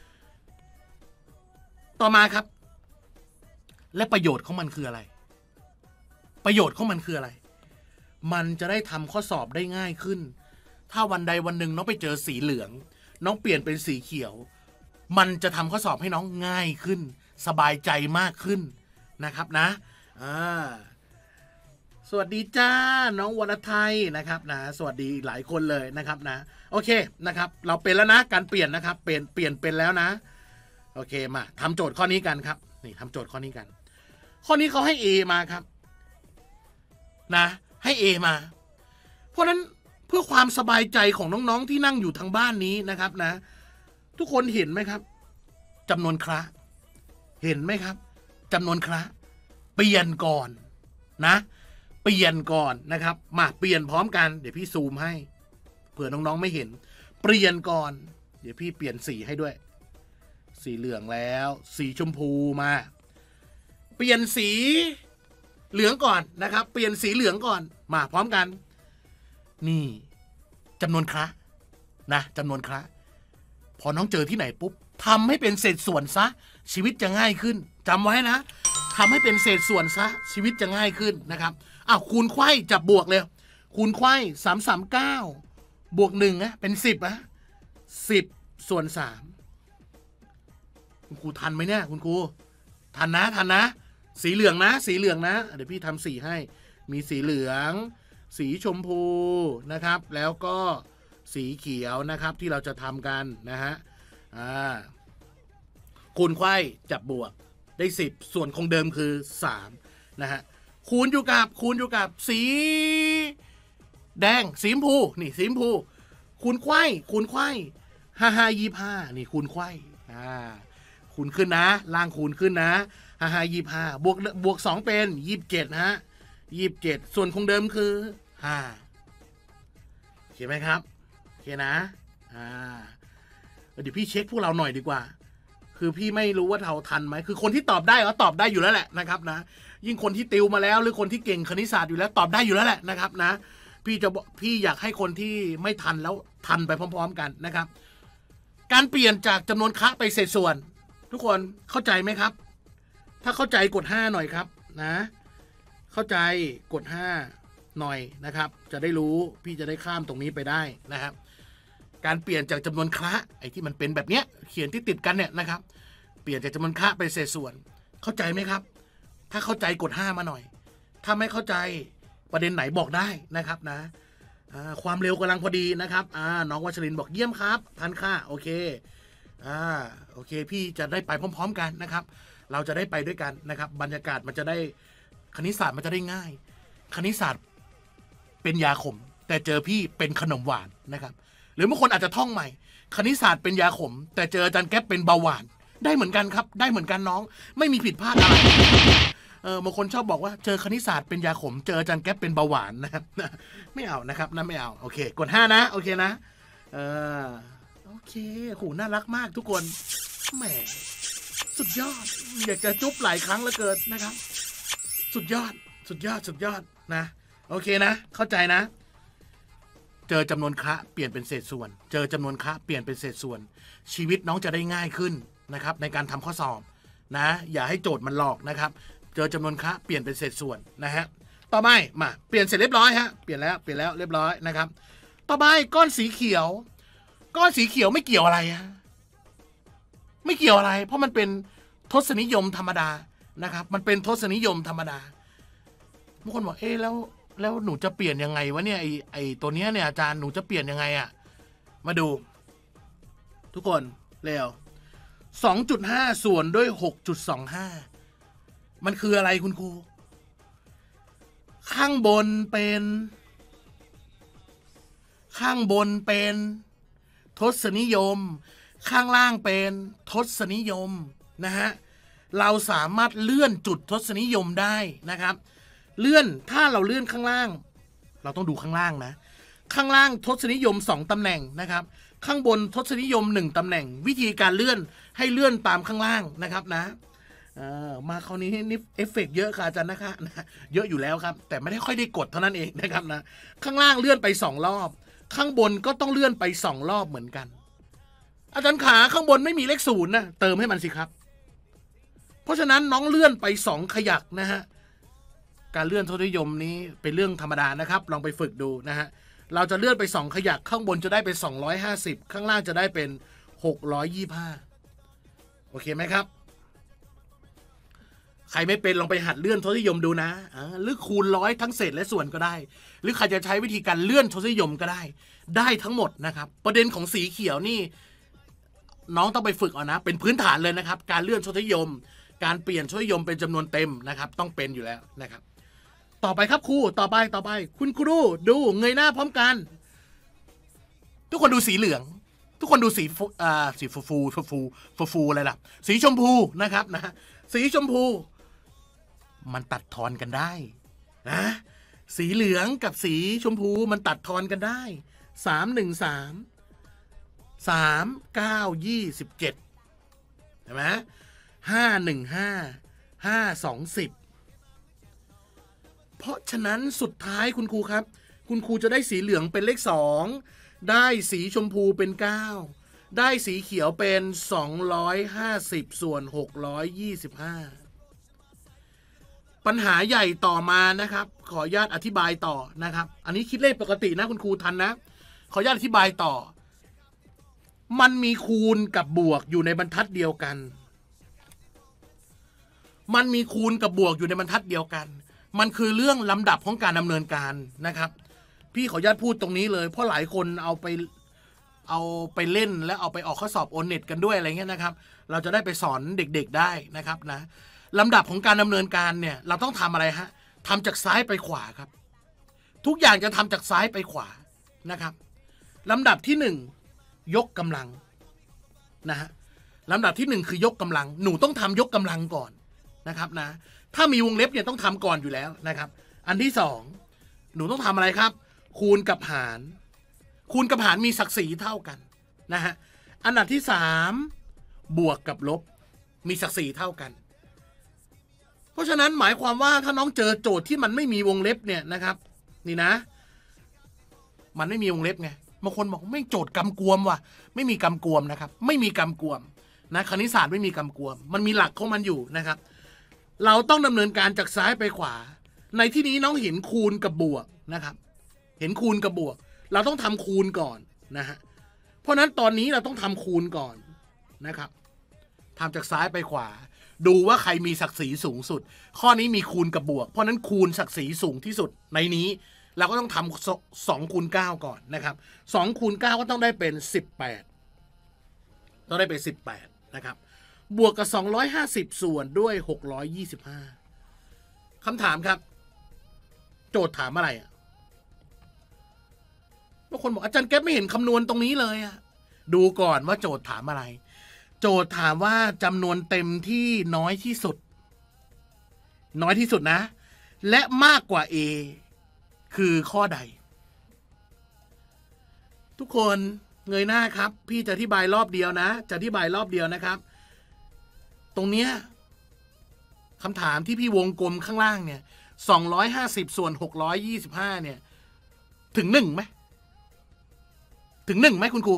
ต่อมาครับและประโยชน์ของมันคืออะไรประโยชน์ของมันคืออะไรมันจะได้ทำข้อสอบได้ง่ายขึ้นถ้าวันใดวันหนึ่งน้องไปเจอสีเหลืองน้องเปลี่ยนเป็นสีเขียวมันจะทำข้อสอบให้น้องง่ายขึ้นสบายใจมากขึ้นนะครับนะอ่าสวัสดีจ้าน้องวรไทยนะครับนะสวัสดีหลายคนเลยนะครับนะโอเคนะครับเราเป็นแล้วนะการเปลี่ยนนะครับเปลี่ยนเปลี่ยนเป็นแล้วนะโอเคมาทำโจทย์ข้อนี้กันครับนี่ทำโจทย์ข้อนี้กันข้อนี้เขาให้ A มาครับนะให้ A มาเพราะนั้นเพื่อความสบายใจของน้องๆที่นั่งอยู่ทางบ้านนี้นะครับนะทุกคนเห็นไหมครับจำนวนคละเห็นไหมครับจำนวนคละเปลี่ยนก่อนนะเปลี่ยนก่อนนะครับมาเปลี่ยนพร้อมกันเดี๋ยวพี่ซูมให้เผื่อน้องๆไม่เห็นเปลี่ยนก่อนเดี๋ยวพี่เปลี่ยนสีให้ด้วยสีเหลืองแล้วสีชมพูมาเปลี่ยนสีเหลืองก่อนนะครับเปลี่ยนสีเหลืองก่อนมาพร้อมกันนี่จำนวนคละนะจำนวนคละพอน้องเจอที่ไหนปุ๊บทำให้เป็นเศษส่วนซะชีวิตจะง่ายขึ้นจำไว้นะทำให้เป็นเศษส่วนซะชีวิตจะง่ายขึ้นนะครับอ้าวคูณไขว้จับบวกเลยคูณไขว้สามสามเก้าบวกหนึ่งนะเป็นสิบนะสิบส่วนสามคุณครูทันไหมเนี่ยคุณครูทันนะทันนะสีเหลืองนะสีเหลืองนะเดี๋ยวพี่ทำสีให้มีสีเหลืองสีชมพูนะครับแล้วก็สีเขียวนะครับที่เราจะทำกันนะฮะอ่าคูณไขว้จับบวกได้สิบส่วนคงเดิมคือสามนะฮะคูณอยู่กับคูณอยู่กับสีแดงสีชมพูนี่สีชมพูคูณไขว้คูณไขว้ห้าห้ายี่ห้านี่คูณไขว้อ่าคูณขึ้นนะล่างคูณขึ้นนะห้าห้ายี่ห้าบวกบวกสองเป็นยี่สิบเจ็ดฮะยี่สิบเจ็ดส่วนคงเดิมคือห้าเห็นไหมครับโอเคนะอ่าเดี๋ยวพี่เช็คพวกเราหน่อยดีกว่าคือพี่ไม่รู้ว่าเราทันไหมคือคนที่ตอบได้ก็ตอบได้อยู่แล้วแหละนะครับนะยิ่งคนที่ติวมาแล้วหรือคนที่เก่งคณิตศาสตร์อยู่แล้วตอบได้อยู่แล้วแหละนะครับนะพี่จะพี่อยากให้คนที่ไม่ทันแล้วทันไปพร้อมๆกันนะครับการเปลี่ยนจากจำนวนคะไปเศษส่วนทุกคนเข้าใจไหมครับถ้าเข้าใจกดห้าหน่อยครับนะเข้าใจกดห้าหน่อยนะครับจะได้รู้พี่จะได้ข้ามตรงนี้ไปได้นะครับการเปลี่ยนจากจำนวนคะไอ้ที่มันเป็นแบบเนี้ยเขียนที่ติดกันเนี่ยนะครับเปลี่ยนจากจำนวนคะไปเศษส่วนเข้าใจไหมครับถ้าเข้าใจกดห้ามาหน่อยถ้าไม่เข้าใจประเด็นไหนบอกได้นะครับนะความเร็วกำลังพอดีนะครับน้องวัชรินบอกเยี่ยมครับทันค่ะโอเคอ่าโอเคพี่จะได้ไปพร้อมๆกันนะครับเราจะได้ไปด้วยกันนะครับบรรยากาศมันจะได้คณิตศาสตร์มันจะได้ง่ายคณิตศาสตร์เป็นยาขมแต่เจอพี่เป็นขนมหวานนะครับหรือบางคนอาจจะท่องใหม่คณิตศาสตร์เป็นยาขมแต่เจออาจารย์แก๊ปเป็นเบาหวานได้เหมือนกันครับได้เหมือนกันน้องไม่มีผิดพลาดอะไรเออบางคนชอบบอกว่าเจอคณิตศาสตร์เป็นยาขมเจออาจารย์แก๊ปเป็นเบาหวานนะครับไม่เอานะครับนั่นไม่เอาโอเคกดห้านะโอเคนะเออโอเคโหน่ารักมากทุกคนแหมสุดยอดอยากจะจุ๊บหลายครั้งเหลือเกินนะครับสุดยอดสุดยอดสุดยอดนะโอเคนะเข้าใจนะเจอจำนวนคะเปลี่ยนเป็นเศษส่วนเจอจำนวนคะเปลี่ยนเป็นเศษส่วนชีวิตน้องจะได้ง่ายขึ้นนะครับในการทำข้อสอบนะอย่าให้โจทย์มันหลอกนะครับเจอจำนวนคะเปลี่ยนเป็นเศษส่วนนะฮะต่อไปมาเปลี่ยนเสร็จเรียบร้อยฮะเปลี่ยนแล้วเปลี่ยนแล้วเรียบร้อยนะครับต่อไปก้อนสีเขียวก้อนสีเขียวไม่เกี่ยวอะไรฮะไม่เกี่ยวอะไรเพราะมันเป็นทศนิยมธรรมดานะครับมันเป็นทศนิยมธรรมดาบางคนบอกเอ๊ะแล้วแล้วหนูจะเปลี่ยนยังไงวะเนี่ยไอไอตัวเนี้ยเนี่ยอาจารย์หนูจะเปลี่ยนยังไงอะมาดูทุกคนเร็ว สองจุดห้า ส่วนด้วย หกจุดสองห้า มันคืออะไรคุณครูข้างบนเป็นข้างบนเป็นทศนิยมข้างล่างเป็นทศนิยมนะฮะเราสามารถเลื่อนจุดทศนิยมได้นะครับเลื่อนถ้าเราเลื่อนข้างล่างเราต้องดูข้างล่างนะข้างล่างทศนิยมสองตำแหน่งนะครับข้างบนทศนิยมหนึ่งตำแหน่งวิธีการเลื่อนให้เลื่อนตามข้างล่างนะครับนะมาคราวนี้นี่เอฟเฟกต์เยอะค่ะอาจารย์นะคะนะเยอะอยู่แล้วครับแต่ไม่ได้ค่อยได้กดเท่านั้นเองนะครับนะข้างล่างเลื่อนไปสองรอบข้างบนก็ต้องเลื่อนไปสองรอบเหมือนกันอาจารย์ขาข้างบนไม่มีเลขศูนย์นะเติมให้มันสิครับเพราะฉะนั้นน้องเลื่อนไปสองขยักนะฮะการเลื่อนทศนิยมนี้เป็นเรื่องธรรมดานะครับลองไปฝึกดูนะฮะเราจะเลื่อนไปสองขยักข้างบนจะได้เป็นสองร้อยห้าสิบข้างล่างจะได้เป็นหกร้อยยี่สิบห้าโอเคไหมครับใครไม่เป็นลองไปหัดเลื่อนทศนิยมดูนะหรือคูณร้อยทั้งเศษและส่วนก็ได้หรือใครจะใช้วิธีการเลื่อนทศนิยมก็ได้ได้ทั้งหมดนะครับประเด็นของสีเขียวนี่น้องต้องไปฝึกเอานะเป็นพื้นฐานเลยนะครับการเลื่อนทศนิยมการเปลี่ยนทศนิยมเป็นจำนวนเต็มนะครับต้องเป็นอยู่แล้วนะครับต่อไปครับครูต่อไปต่อไปคุณครูดูเงยหน้าพร้อมกันทุกคนดูสีเหลืองทุกคนดูสีอ่าสีฟูฟูฟูฟูฟูฟูอะไรล่ะสีชมพูนะครับนะสีชมพูมันตัดทอนกันได้นะสีเหลืองกับสีชมพูมันตัดทอนกันได้สามหนึ่งสามสามเก้ายี่สิบเจ็ดเห็นไหมห้าหนึ่งห้าห้าสองสิบเพราะฉะนั้นสุดท้ายคุณครูครับคุณครูจะได้สีเหลืองเป็นเลขสองได้สีชมพูเป็นเก้าได้สีเขียวเป็นสองร้อยห้าสิบส่วนหกร้อยยี่สิบห้าปัญหาใหญ่ต่อมานะครับขออนุญาตอธิบายต่อนะครับอันนี้คิดเลขปกตินะคุณครูทันนะขออนุญาตอธิบายต่อมันมีคูณกับบวกอยู่ในบรรทัดเดียวกันมันมีคูณกับบวกอยู่ในบรรทัดเดียวกันมันคือเรื่องลำดับของการดำเนินการนะครับพี่ขออนุญาตพูดตรงนี้เลยเพราะหลายคนเอาไปเอาไปเล่นแล้วเอาไปออกข้อสอบโอเน็ตกันด้วยอะไรเงี้ยนะครับเราจะได้ไปสอนเด็กๆได้นะครับนะลำดับของการดำเนินการเนี่ยเราต้องทำอะไรฮะทำจากซ้ายไปขวาครับทุกอย่างจะทำจากซ้ายไปขวานะครับลำดับที่หนึ่งยกกำลังนะฮะลำดับที่หนึ่งคือยกกำลังหนูต้องทำยกกำลังก่อนนะครับนะถ้ามีวงเล็บเนี่ยต้องทำก่อนอยู่แล้วนะครับอันที่สองหนูต้องทำอะไรครับคูณกับหารคูณกับหารมีศักดิ์ศรีเท่ากันนะฮะอันดับที่สามบวกกับลบมีศักดิ์ศรีเท่ากันเพราะฉะนั้นหมายความว่าถ้าน้องเจอโจทย์ที่มันไม่มีวงเล็บเนี่ยนะครับนี่นะมันไม่มีวงเล็บไงบางคนบอกไม่โจทย์กำกวมว่ะไม่มีกำกวมนะครับไม่มีกำกวมนะคณิตศาสตร์ไม่มีกำกวมมันมีหลักของมันอยู่นะครับเราต้องดำเนินการจากซ้ายไปขวาในที่นี้น้องเห็นคูณกับบวกนะครับเห็นคูณกับบวกเราต้องทำคูณก่อนนะฮะเพราะนั้นตอนนี้เราต้องทำคูณก่อนนะครับทำจากซ้ายไปขวาดูว่าใครมีศักดิ์ศรีสูงสุดข้อนี้มีคูณกับบวกเพราะนั้นคูณศักดิ์ศรีสูงที่สุดในนี้เราก็ต้องทำสองคูณเก้าก่อนนะครับสองคูณเก้าก็ต้องได้เป็นสิบแปดต้องได้เป็นสิบแปดนะครับบวกกับสองร้อยห้าสิบส่วนด้วยหกร้อยยี่สิบห้าคำถามครับโจทย์ถามอะไรอ่ะบางคนบอกอาจารย์แก๊ปไม่เห็นคำนวณตรงนี้เลยอ่ะดูก่อนว่าโจทย์ถามอะไรโจทย์ถามว่าจำนวนเต็มที่น้อยที่สุดน้อยที่สุดนะและมากกว่า a คือข้อใดทุกคนเงยหน้าครับพี่จะอธิบายรอบเดียวนะจะอธิบายรอบเดียวนะครับตรงเนี้ยคำถามที่พี่วงกลมข้างล่างเนี่ยสองร้อยห้าสิบส่วนหกร้อยยี่สิบห้าเนี่ยถึงหนึ่งไหมถึงหนึ่งไหมคุณครู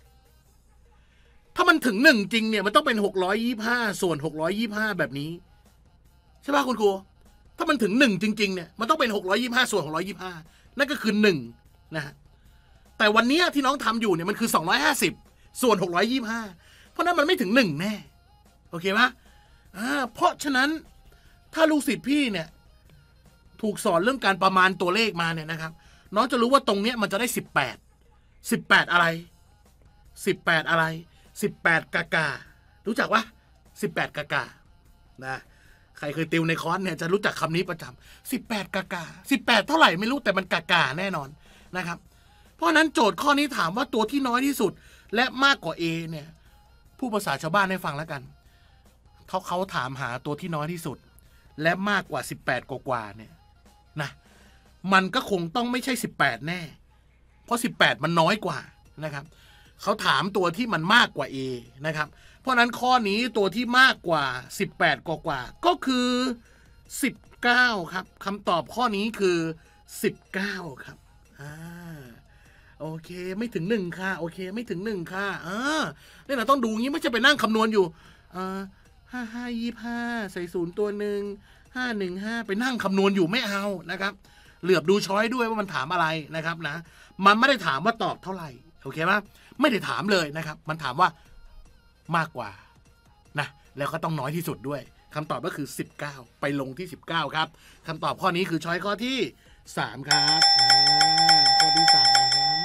ถ้ามันถึงหนึ่งจริงเนี่ยมันต้องเป็นหกร้อยยี่สิบห้าส่วนหกร้อยยี่สิบห้าแบบนี้ใช่ป่ะคุณครูถ้ามันถึงหนึ่งจริงๆเนี่ยมันต้องเป็นหกร้อยยี่สิบห้าส่วนหกร้อยยี่สิบห้านั่นก็คือหนึ่งนะฮะแต่วันนี้ที่น้องทำอยู่เนี่ยมันคือสองร้อยห้าสิบส่วนหกร้อยยี่สิบห้าเพราะนั้นมันไม่ถึงหนึ่งแน่โอเคปะอ่าเพราะฉะนั้นถ้าลูกศิษย์พี่เนี่ยถูกสอนเรื่องการประมาณตัวเลขมาเนี่ยนะครับน้องจะรู้ว่าตรงเนี้ยมันจะได้สิบแปดสิบแปดอะไรสิบแปดอะไรสิบแปดกาการู้จักวะสิบแปดกากานะใครเคยติวในคอร์สเนี่ยจะรู้จักคำนี้ประจำสิบแปดกากาสิบแปดเท่าไหร่ไม่รู้แต่มันกากาแน่นอนนะครับเพราะนั้นโจทย์ข้อนี้ถามว่าตัวที่น้อยที่สุดและมากกว่า a เนี่ยผู้ภาษาชาวบ้านให้ฟังแล้วกันเขาเขาถามหาตัวที่น้อยที่สุดและมากกว่าสิบแปดกว่าๆเนี่ยนะมันก็คงต้องไม่ใช่สิบแปดแน่เพราะสิบแปดมันน้อยกว่านะครับเขาถามตัวที่มันมากกว่า a นะครับเพราะนั้นข้อนี้ตัวที่มากกว่าสิบแปดกว่าๆก็คือสิบเก้าครับคำตอบข้อนี้คือสิบเก้าครับอ่าโอเคไม่ถึงหนึ่งค่ะโอเคไม่ถึงหนึ่งค่ะอ่าเนี่ยเราต้องดูงี้ไม่ใช่ไปนั่งคำนวณอยู่อ่าห้าห้ายี่ห้าใส่ศูนย์ตัวหนึ่งห้าหนึ่งห้าไปนั่งคำนวณอยู่ไม่เอานะครับเหลือบดูช้อยด้วยว่ามันถามอะไรนะครับนะมันไม่ได้ถามว่าตอบเท่าไหร่โอเคไหมไม่ได้ถามเลยนะครับมันถามว่ามากกว่านะแล้วก็ต้องน้อยที่สุดด้วยคำตอบก็คือสิบเก้าไปลงที่สิบเก้าครับคำตอบข้อนี้คือช้อยข้อที่สามครับข้อที่สาม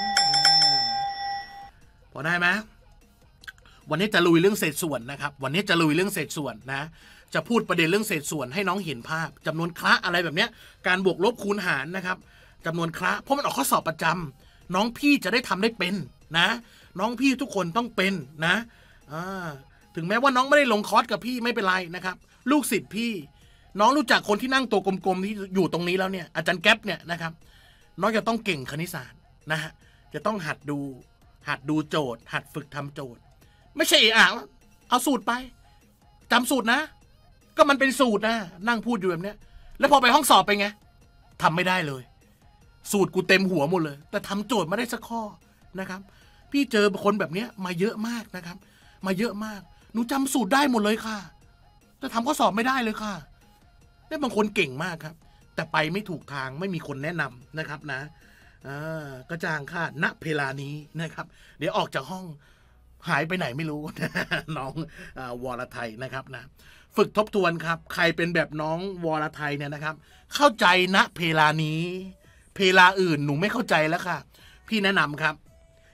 พอได้ไหมวันนี้จะลุยเรื่องเศษส่วนนะครับวันนี้จะลุยเรื่องเศษส่วนนะจะพูดประเด็นเรื่องเศษส่วนให้น้องเห็นภาพจำนวนคละอะไรแบบเนี้ยการบวกลบคูณหารนะครับจำนวนคละเพราะมันออกข้อสอบประจำน้องพี่จะได้ทำได้เป็นนะน้องพี่ทุกคนต้องเป็นนะอ่าถึงแม้ว่าน้องไม่ได้ลงคอร์สกับพี่ไม่เป็นไรนะครับลูกศิษย์พี่น้องรู้จักคนที่นั่งตัวกลมๆที่อยู่ตรงนี้แล้วเนี่ยอาจารย์แก๊ปเนี่ยนะครับน้องจะต้องเก่งคณิตศาสตร์นะฮะจะต้องหัดดูหัดดูโจทย์หัดฝึกทำโจทย์ไม่ใช่อ่ะเอาสูตรไปจำสูตรนะก็มันเป็นสูตรนะนั่งพูดอยู่แบบเนี้ยแล้วพอไปห้องสอบไปไงทำไม่ได้เลยสูตรกูเต็มหัวหมดเลยแต่ทำโจทย์ไม่ได้สักข้อนะครับพี่เจอคนแบบเนี้ยมาเยอะมากนะครับมาเยอะมากหนูจำสูตรได้หมดเลยค่ะแต่ทำข้อสอบไม่ได้เลยค่ะนี่บางคนเก่งมากครับแต่ไปไม่ถูกทางไม่มีคนแนะนำนะครับนะอ่ากระจ่างค่ะณเพลานี้นะครับเดี๋ยวออกจากห้องหายไปไหนไม่รู้ น้องวรไทยนะครับนะฝึกทบทวนครับใครเป็นแบบน้องวรไทยเนี่ยนะครับเข้าใจณเพลานี้เพลาอื่นหนูไม่เข้าใจแล้วค่ะพี่แนะนำครับ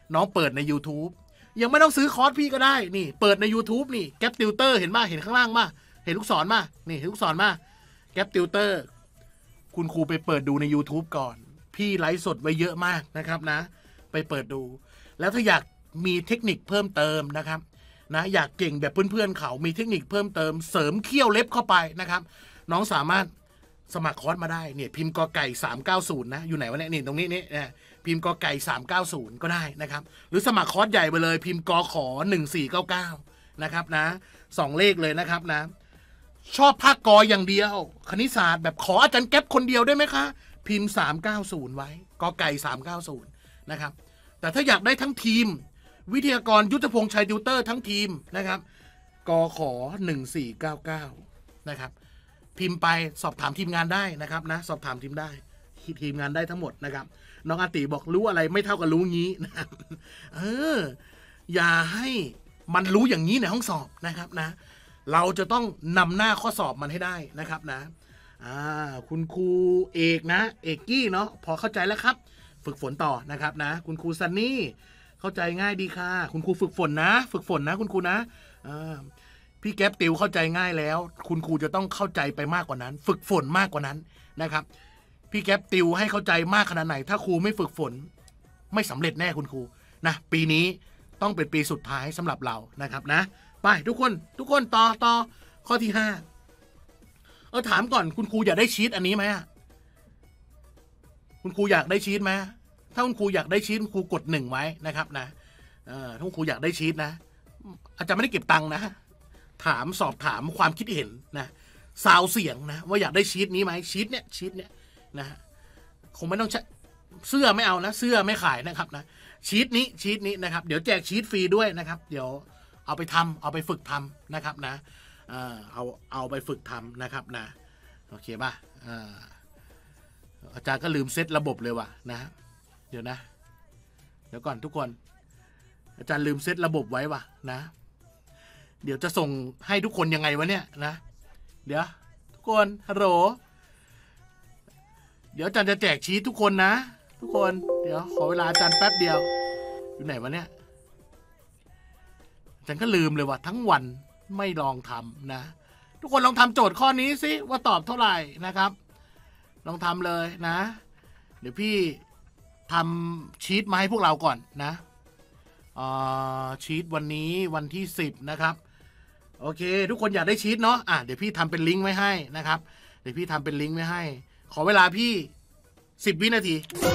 น้องเปิดใน YouTube ยังไม่ต้องซื้อคอร์สพี่ก็ได้นี่เปิดใน YouTube นี่แก๊ปติวเตอร์เห็นป่ะเห็นข้างล่างป่ะเห็นลูกศรป่ะนี่เห็นลูกศรป่ะแก๊ปติวเตอร์คุณครูไปเปิดดูใน YouTube ก่อนพี่ไลฟ์สดไว้เยอะมากนะครับนะไปเปิดดูแล้วถ้าอยากมีเทคนิคเพิ่มเติมนะครับนะอยากเก่งแบบเพื่อนๆเขามีเทคนิคเพิ่มเติมเสริมเขี้ยวเล็บเข้าไปนะครับน้องสามารถสมัครคอร์สมาได้เนี่ยพิมพ์กอไก่สามเก้าศูนย์นะอยู่ไหนวะเนี่ยนี่ตรงนี้นี่นะพิมพ์กอไก่สามเก้าศูนย์ก็ได้นะครับหรือสมัครคอร์สใหญ่ไปเลยพิมพ์กอขอหนึ่งสี่เก้าเก้านะครับนะสองเลขเลยนะครับนะชอบภาคกออย่างเดียวคณิตศาสตร์แบบขออาจารย์แก๊ปคนเดียวได้ไหมคะพิมพ์สามเก้าศูนย์ไว้กอไก่สามเก้าศูนย์นะครับแต่ถ้าอยากได้ทั้งทีมวิทยากรยุทธพงษ์ชัยติวเตอร์ทั้งทีมนะครับกอขอหนึ่งสี่เก้าเก้านะครับพิมพ์ไปสอบถามทีมงานได้นะครับนะสอบถามทีมได้ทีมงานได้ทั้งหมดนะครับน้องอาติบอกรู้อะไรไม่เท่ากับรู้งี้นะเอออย่าให้มันรู้อย่างนี้ในห้องสอบนะครับนะเราจะต้องนำหน้าข้อสอบมันให้ได้นะครับนะอ่าคุณครูเอกนะเอกกี้เนาะพอเข้าใจแล้วครับฝึกฝนต่อนะครับนะคุณครูซันนี่เข้าใจง่ายดีค่ะคุณครูฝึกฝนนะฝึกฝนนะคุณครูนะอ่าพี่แก๊ปติวเข้าใจง่ายแล้วคุณครูจะต้องเข้าใจไปมากกว่านั้นฝึกฝนมากกว่านั้นนะครับพี่แก๊ปติวให้เข้าใจมากขนาดไหนถ้าครูไม่ฝึกฝนไม่สำเร็จแน่คุณครูนะปีนี้ต้องเป็นปีสุดท้ายสำหรับเรานะครับนะไปทุกคนทุกคนต่อต่อข้อที่ห้าเออถามก่อนคุณครูอยากได้ชีทอันนี้ไหมคุณครูอยากได้ชีทไหมถ้าคุณครูอยากได้ชีทคุณครูกดหนึ่งไว้นะครับนะเออถ้าคุณครูอยากได้ชีทนะอาจจะไม่ได้เก็บตังค์นะถามสอบถามความคิดเห็นนะซาวเสียงนะว่าอยากได้ชีทนี้ไหมชีทเนี้ยชีทเนี้ยนะคงไม่ต้องใช้เสื้อไม่เอานะเสื้อไม่ขายนะครับนะชีทนี้ชีทนี้นะครับเดี๋ยวแจกชีทฟรีด้วยนะครับเดี๋ยวเอาไปทำเอาไปฝึกทำนะครับนะเออเอาเอาไปฝึกทำนะครับนะโอเคป่ะอาจารย์ก็ลืมเซตระบบเลยว่ะนะเดี๋ยวนะเดี๋ยวก่อนทุกคนอาจารย์ลืมเซตระบบไว้ว่ะนะเดี๋ยวจะส่งให้ทุกคนยังไงวะเนี่ยนะเดี๋ยวทุกคนฮัลโหลเดี๋ยวอาจารย์จะแจกชีททุกคนนะทุกคนเดี๋ยวขอเวลาอาจารย์แป๊บเดียวอยู่ไหนวะเนี่ยอาจารย์ก็ลืมเลยว่ะทั้งวันไม่ลองทำนะทุกคนลองทำโจทย์ข้อนี้สิว่าตอบเท่าไหร่นะครับลองทำเลยนะเดี๋ยวพี่ทำชีทมาให้พวกเราก่อนนะชีทวันนี้วันที่สิบนะครับโอเคทุกคนอยากได้ชีทเนาะอ่ะเดี๋ยวพี่ทำเป็นลิงก์ไว้ให้นะครับเดี๋ยวพี่ทำเป็นลิงก์ไว้ให้ขอเวลาพี่สิบวินาที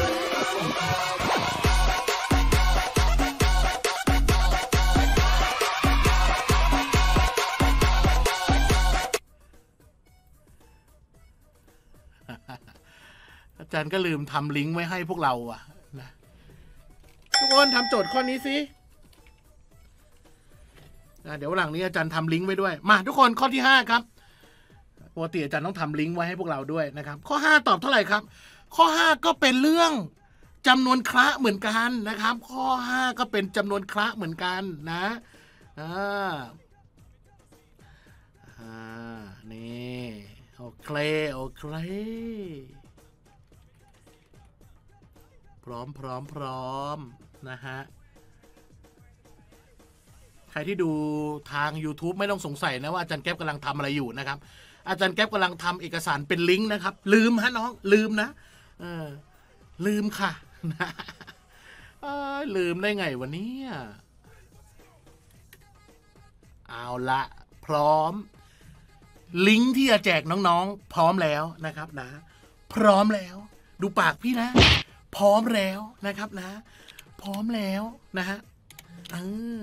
อาจารย์ก็ลืมทำลิงก์ไว้ให้พวกเราอ่ะนะทุกคนทำโจทย์ข้อนี้สิเดี๋ยวหลังนี้อาจารย์ทำลิงก์ไว้ด้วยมาทุกคนข้อที่ห้าครับปกติอาจารย์ต้องทำลิงก์ไว้ให้พวกเราด้วยนะครับข้อห้าตอบเท่าไหร่ครับข้อห้าก็เป็นเรื่องจำนวนคระเหมือนกันนะครับข้อห้าก็เป็นจำนวนคระเหมือนกันนะอ่าอ่านี่โอเคโอเคพร้อมพร้อมพร้อมนะฮะใครที่ดูทาง YouTube ไม่ต้องสงสัยนะว่าอาจารย์แก๊ปกำลังทำอะไรอยู่นะครับอาจารย์แก๊ปกำลังทำเอกสารเป็นลิงก์นะครับลืมฮะน้องลืมนะเออลืมค่ะนะลืมได้ไงวันนี้เอาละพร้อมลิงก์ที่จะแจกน้องๆพร้อมแล้วนะครับนะพร้อมแล้วดูปากพี่นะพร้อมแล้วนะครับนะพร้อมแล้วนะฮะเออ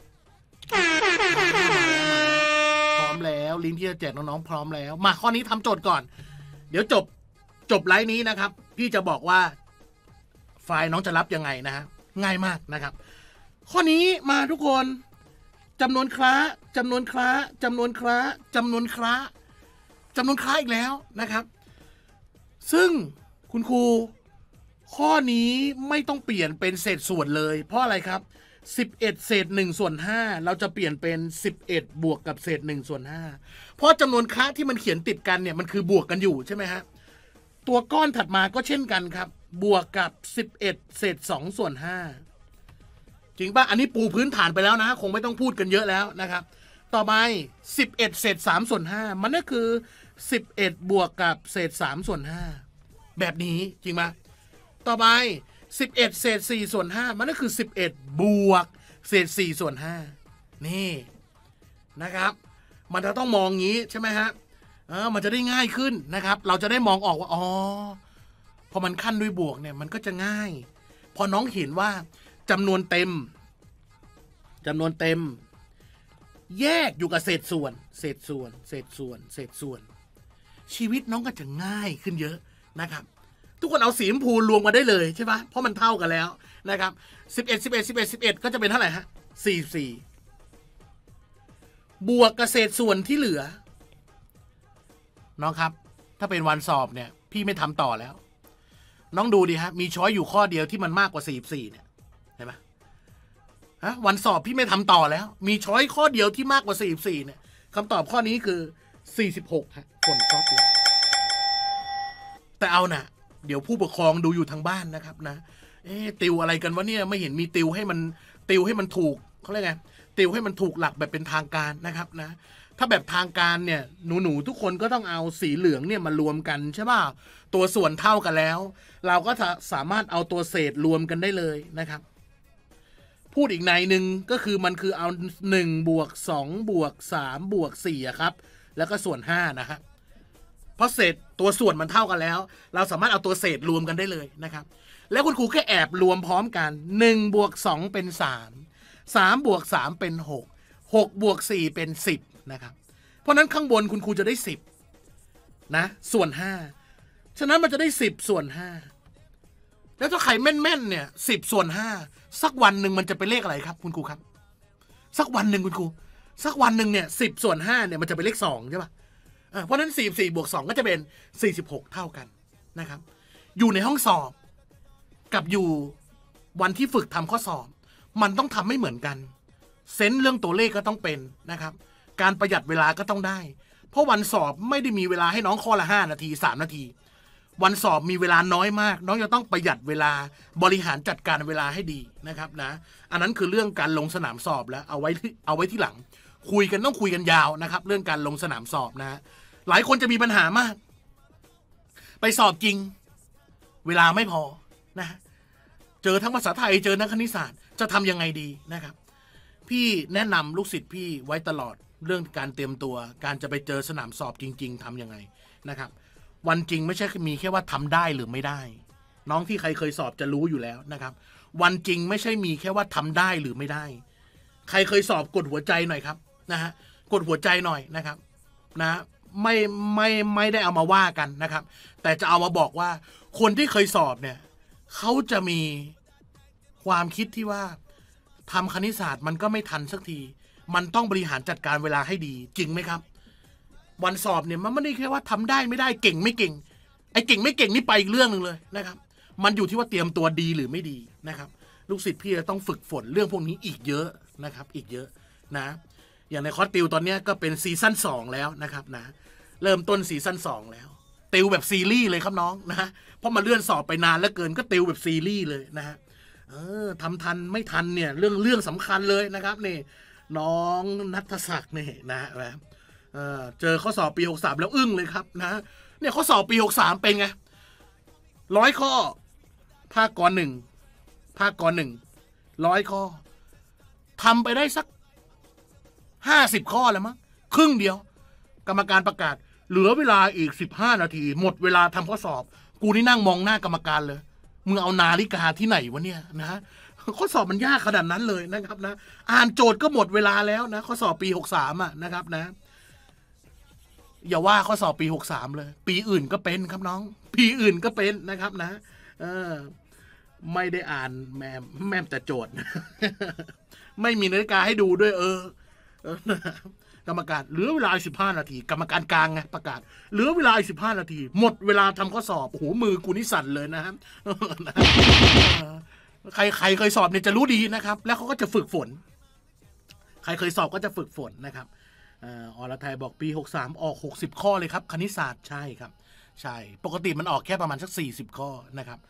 พร้อมแล้วลิงก์ที่จะแจกน้องๆพร้อมแล้วมาข้อนี้ทำโจทย์ก่อนเดี๋ยวจบจบไลฟ์นี้นะครับพี่จะบอกว่าไฟล์น้องจะรับยังไงนะฮะง่ายมากนะครับข้อนี้มาทุกคนจำนวนคระจำนวนคระจำนวนคระจำนวนคระจำนวนคระอีกแล้วนะครับซึ่งคุณครูข้อนี้ไม่ต้องเปลี่ยนเป็นเศษส่วนเลยเพราะอะไรครับสิบเอ็ดเศษหนึ่งส่วนห้าเราจะเปลี่ยนเป็นสิบเอ็ดบวกกับเศษหนึ่งส่วนห้าเพราะจำนวนคระที่มันเขียนติดกันเนี่ยมันคือบวกกันอยู่ใช่ไหมฮะตัวก้อนถัดมาก็เช่นกันครับบวกกับสิบเอ็ดเศษสองส่วนห้าจริงป่ะอันนี้ปูพื้นฐานไปแล้วนะคงไม่ต้องพูดกันเยอะแล้วนะครับต่อไปสิบเอ็ดเศษสามส่วนห้ามันก็คือสิบเอ็ดบวกกับเศษสามส่วนห้าแบบนี้จริงป่ะต่อไปสิบเอ็ดเศษสี่ส่วนห้ามันก็คือสิบเอ็ดบวกเศษสี่ส่วนห้านี่นะครับมันจะต้องมองงี้ใช่ไหมฮะเออมันจะได้ง่ายขึ้นนะครับเราจะได้มองออกว่าอ๋อพอมันขั้นด้วยบวกเนี่ยมันก็จะง่ายพอน้องเห็นว่าจำนวนเต็มจำนวนเต็มแยกอยู่กับเศษส่วนเศษส่วนเศษส่วนเศษส่วนชีวิตน้องก็จะง่ายขึ้นเยอะนะครับทุกคนเอาสีชมพูรวมมาได้เลยใช่ปะเพราะมันเท่ากันแล้วนะครับสิบเอ็ดสิบเอ็ดสิบเอ็ดสิบเอ็ดก็จะเป็นเท่าไหร่ฮะสี่สี่บวกกับเศษส่วนที่เหลือน้องครับถ้าเป็นวันสอบเนี่ยพี่ไม่ทำต่อแล้วน้องดูดิฮะมีช้อยอยู่ข้อเดียวที่มันมากกว่าสี่สี่เนี่ยเห็นไหมฮะวันสอบพี่ไม่ทำต่อแล้วมีช้อยข้อเดียวที่มากกว่าสี่สี่เนี่ยคำตอบข้อนี้คือสี่สิบหกฮะผลก๊อปเลยแต่เอานะเดี๋ยวผู้ปกครองดูอยู่ทางบ้านนะครับนะเอ๊ะติวอะไรกันวะเนี่ยไม่เห็นมีติวให้มันติวให้มันถูกเขาเรียกไงติวให้มันถูกหลักแบบเป็นทางการนะครับนะถ้าแบบทางการเนี่ยหนูๆทุกคนก็ต้องเอาสีเหลืองเนี่ยมารวมกันใช่ป่ะตัวส่วนเท่ากันแล้วเราก็สามารถเอาตัวเศษรวมกันได้เลยนะครับพูดอีกในหนึ่งก็คือมันคือเอาหนึ่งบวกสองบวกสามบวกสี่ครับแล้วก็ส่วนห้านะฮะเพราะเศษตัวส่วนมันเท่ากันแล้วเราสามารถเอาตัวเศษรวมกันได้เลยนะครับแล้วคุณครูแค่แอบรวมพร้อมกันหนึ่งบวกสองเป็นสามสามบวกสามเป็นหกหกบวกสี่เป็นสิบนะครับเพราะนั้นข้างบนคุณครูจะได้สิบนะส่วนห้าฉะนั้นมันจะได้สิบส่วนห้าแล้วถ้าใครแม่นๆเนี่ยสิบส่วนห้าสักวันหนึ่งมันจะเป็นเลขอะไรครับคุณครูครับสักวันหนึ่งคุณครูสักวันหนึ่งเนี่ยสิบส่วนห้าเนี่ยมันจะเป็นเลขสองใช่ป่ะเพราะนั้นสี่สี่บวกสองก็จะเป็นสี่สิบหกเท่ากันนะครับอยู่ในห้องสอบกับอยู่วันที่ฝึกทำข้อสอบมันต้องทำไม่เหมือนกันเซนส์เรื่องตัวเลขก็ต้องเป็นนะครับการประหยัดเวลาก็ต้องได้เพราะวันสอบไม่ได้มีเวลาให้น้องข้อละห้านาทีสามนาทีวันสอบมีเวลาน้อยมากน้องจะต้องประหยัดเวลาบริหารจัดการเวลาให้ดีนะครับนะอันนั้นคือเรื่องการลงสนามสอบแล้วเอาไว้เอาไว้ที่หลังคุยกันต้องคุยกันยาวนะครับเรื่องการลงสนามสอบนะหลายคนจะมีปัญหามากไปสอบจริงเวลาไม่พอนะเจอทั้งภาษาไทยเจอนักคณิตศาสตร์จะทำยังไงดีนะครับพี่แนะนำลูกศิษย์พี่ไว้ตลอดเรื่องการเตรียมตัวการจะไปเจอสนามสอบจริงๆทำยังไงนะครับวันจริงไม่ใช่มีแค่ว่าทำได้หรือไม่ได้น้องที่ใครเคยสอบจะรู้อยู่แล้วนะครับวันจริงไม่ใช่มีแค่ว่าทำได้หรือไม่ได้ใครเคยสอบกดหัวใจหน่อยครับนะฮะกดหัวใจหน่อยนะครับนะไม่ไม่ไม่ได้เอามาว่ากันนะครับแต่จะเอามาบอกว่าคนที่เคยสอบเนี่ยเขาจะมีความคิดที่ว่าทำคณิตศาสตร์มันก็ไม่ทันสักทีมันต้องบริหารจัดการเวลาให้ดีจริงไหมครับวันสอบเนี่ยมันไม่ได้แค่ว่าทำได้ไม่ได้เก่งไม่เก่งไอ้เก่งไม่เก่งนี่ไปอีกเรื่องหนึ่งเลยนะครับมันอยู่ที่ว่าเตรียมตัวดีหรือไม่ดีนะครับลูกศิษย์พี่จะต้องฝึกฝนเรื่องพวกนี้อีกเยอะนะครับอีกเยอะนะอย่างในคอร์สติวตอนนี้ก็เป็นซีซั่นสองแล้วนะครับนะเริ่มต้นซีซั่นสองแล้วติวแบบซีรีส์เลยครับน้องนะเพราะมาเลื่อนสอบไปนานแล้วเกินก็ติวแบบซีรีส์เลยนะฮะเออทำทันไม่ทันเนี่ยเรื่องเรื่องสำคัญเลยนะครับนี่น้องณัฐศักดิ์นี่นะนะเออเจอข้อสอบปีหกสามแล้วอึ้งเลยครับนะเนี่ยข้อสอบปีหกสามเป็นไงร้อยข้อภาคกรหนึ่งภาคกรหนึ่งร้อยข้อทำไปได้สักห้าสิบข้อแล้วมั้งครึ่งเดียวกรรมการประกาศเหลือเวลาอีกสิบห้านาทีหมดเวลาทำข้อสอบกูนี่นั่งมองหน้ากรรมการเลยมึงเอานาฬิกาที่ไหนวะเนี่ยนะข้อสอบมันยากขนาดนั้นเลยนะครับนะอ่านโจทย์ก็หมดเวลาแล้วนะข้อสอบปีหกสามอ่ะนะครับนะอย่าว่าข้อสอบปีหกสามเลยปีอื่นก็เป็นครับน้องปีอื่นก็เป็นนะครับนะเออไม่ได้อ่านแม่แม่แต่โจทย์ ไม่มีนาฬิกาให้ดูด้วยเออกรรมการเหลือเวลาสิบห้านาทีกรรมการกลางไงประกาศเหลือเวลาสิบห้านาทีหมดเวลาทำข้อสอบโอ้โหมือกูนี่สั่นเลยนะครับใครใครเคยสอบเนี่ยจะรู้ดีนะครับแล้วเขาก็จะฝึกฝนใครเคยสอบก็จะฝึกฝนนะครับอรไทยบอกปีหกสามออกหกสิบข้อเลยครับคณิตศาสตร์ใช่ครับใช่ปกติมันออกแค่ประมาณสักสี่สิบข้อนะครับ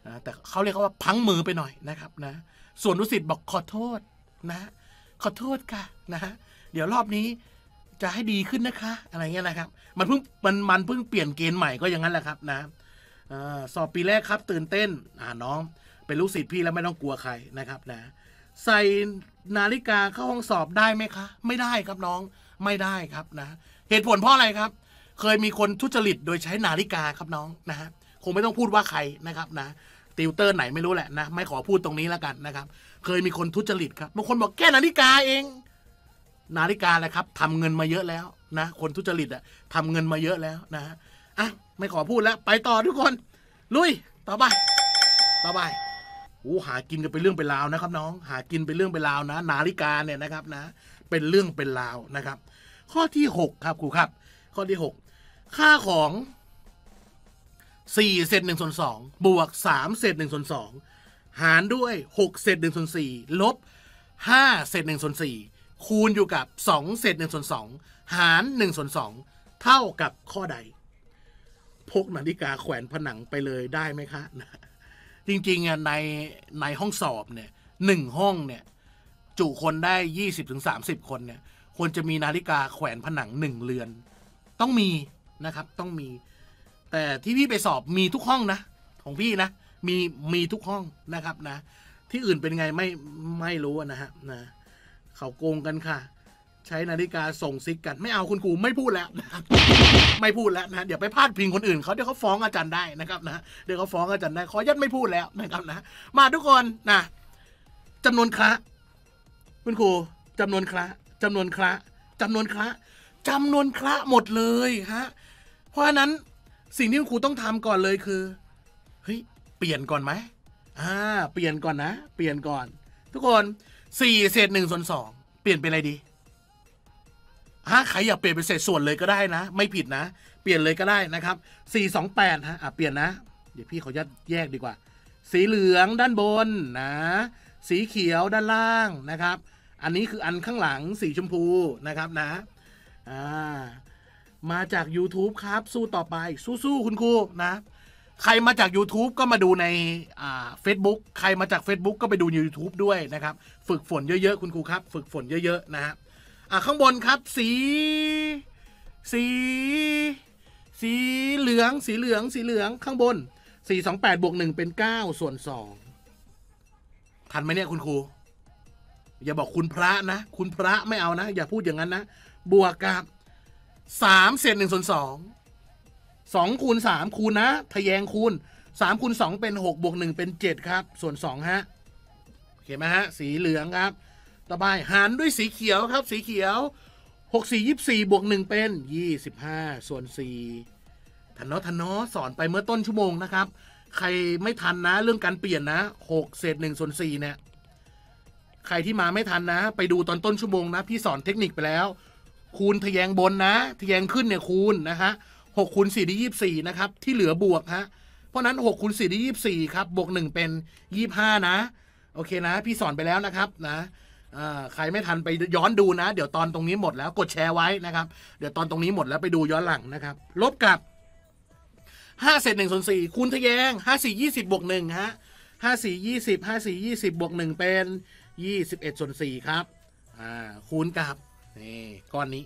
นะแต่เขาเรียกว่าพังมือไปหน่อยนะครับนะส่วนดุสิตบอกขอโทษนะขอโทษค่ะนะฮะเดี๋ยวรอบนี้จะให้ดีขึ้นนะคะอะไรเงี้ยนะครับมันเพิ่งมันมันเพิ่งเปลี่ยนเกณฑ์ใหม่ก็อย่างนั้นแหละครับนะสอบปีแรกครับตื่นเต้นอ่าน้องเป็นลูกศิษย์พี่แล้วไม่ต้องกลัวใครนะครับนะใส่นาฬิกาเข้าห้องสอบได้ไหมคะไม่ได้ครับน้องไม่ได้ครับนะเหตุผลเพราะอะไรครับเคยมีคนทุจริตโดยใช้นาฬิกาครับน้องนะฮะคงไม่ต้องพูดว่าใครนะครับนะติวเตอร์ไหนไม่รู้แหละนะไม่ขอพูดตรงนี้แล้วกันนะครับเคยมีคนทุจริตครับบางคนบอกแค่นาฬิกาเองนาฬิกาอะไรครับทำเงินมาเยอะแล้วนะคนทุจริตอะทำเงินมาเยอะแล้วนะอ่ะไม่ขอพูดแล้วไปต่อทุกคนลุยต่อไปต่อไปโอ้หากินกันเป็นเรื่องเป็นราวนะครับน้องหากินเป็นเรื่องเป็นราวนะนาฬิกาเนี่ยนะครับนะเป็นเรื่องเป็นราวนะครับข้อที่หกครับครูครับข้อที่หกค่าของสี่เศษหนึ่งส่วนสองบวกสามเศษหนึ่งส่วนสองหารด้วยหกเศษหนึ่งส่วนสี่ลบห้าเศษหนึ่งส่วนสี่คูณอยู่กับสองเศษหนึ่งส่วนสองหารหนึ่งส่วนสองเท่ากับข้อใดพกนาฬิกาแขวนผนังไปเลยได้ไหมคะนะจริงๆอ่ะในในห้องสอบเนี่ยหนึ่งห้องเนี่ยจุคนได้ยี่สิบถึงสามสิบคนเนี่ยควรจะมีนาฬิกาแขวนผนังหนึ่งเรือนต้องมีนะครับต้องมีแต่ที่พี่ไปสอบมีทุกห้องนะของพี่นะมีมีทุกห้องนะครับนะที่อื่นเป็นไงไม่ไม่รู้นะฮะนะเขาโกงกันค่ะใช้นาฬิกาส่งซิกกันไม่เอาคุณครูไม่พูดแล้วนะครับไม่พูดแล้วนะเดี๋ยวไปพาดพิงคนอื่นเขาเดี๋ยวเขาฟ้องอาจารย์ได้นะครับนะเดี๋ยวเขาฟ้องอาจารย์ได้ขอยัดไม่พูดแล้วนะครับนะมาทุกคนนะจำนวนคระคุณครูจำนวนคระจำนวนคระจำนวนคระจำนวนคระหมดเลยฮะเพราะฉะนั้นสิ่งที่คุณครูต้องทำก่อนเลยคือเฮ้ยเปลี่ยนก่อนไหมอ่าเปลี่ยนก่อนนะเปลี่ยนก่อนทุกคนสี่เศษหนึ่งส่วนสองเปลี่ยนเป็นอะไรดีฮะใครอยากเปลี่ยนเป็นเศษส่วนเลยก็ได้นะไม่ผิดนะเปลี่ยนเลยก็ได้นะครับสี่สองแปดฮะอ่ะเปลี่ยนนะเดี๋ยวพี่ขอแยกดีกว่าสีเหลืองด้านบนนะสีเขียวด้านล่างนะครับอันนี้คืออันข้างหลังสีชมพูนะครับนะอ่ามาจาก YouTube ครับสู้ต่อไปสู้ๆคุณครูนะใครมาจาก YouTube ก็มาดูในอ่า Facebook ใครมาจาก Facebook ก็ไปดูใน YouTube ด้วยนะครับฝึกฝนเยอะๆคุณครูครับฝึกฝนเยอะๆนะฮะอ่ะข้างบนครับสีสีสีเหลืองสีเหลืองสีเหลืองข้างบนสี่สองแปดบวกหนึ่งเป็นเก้าส่วนสองทันไหมเนี่ยคุณครูอย่าบอกคุณพระนะคุณพระไม่เอานะอย่าพูดอย่างนั้นนะบวกกับสามเศษหนึ่งส่วนสองสองคูณสามคูณนะทะแยงคูณสามคูณสองเป็นหกบวกหนึ่งเป็นเจ็ดครับส่วนสองฮะเห็นไหมฮะสีเหลืองครับต่อไปหารด้วยสีเขียวครับสีเขียวหกสี่ยี่สี่บวกหนึ่งเป็นยี่สิบห้าส่วนสี่ทันเนาะทันเนาะสอนไปเมื่อต้นชั่วโมงนะครับใครไม่ทันนะเรื่องการเปลี่ยนนะหกเศษหนึ่งส่วนสี่เนี่ยใครที่มาไม่ทันนะไปดูตอนต้นชั่วโมงนะพี่สอนเทคนิคไปแล้วคูณทะแยงบนนะทะแยงขึ้นเนี่ยคูณนะฮะหกคูณสี่ได้ยี่สิบสี่นะครับที่เหลือบวกฮะเพราะนั้นหกคูณสี่ได้ยี่สิบสี่ครับบวกหนึ่งเป็นยี่สิบห้านะโอเคนะพี่สอนไปแล้วนะครับนะใครไม่ทันไปย้อนดูนะเดี๋ยวตอนตรงนี้หมดแล้วกดแชร์ไว้นะครับเดี๋ยวตอนตรงนี้หมดแล้วไปดูย้อนหลังนะครับลบกับห้าเศษหนึ่งส่วนสี่คูณทะแยงห้าสี่ยี่สิบบวกหนึ่งฮะห้าสี่ยี่สิบห้าสี่ยี่สิบบวกหนึ่งเป็นยี่สิบเอ็ดส่วนสี่ครับอ่าคูณกับนี่ก้อนนี้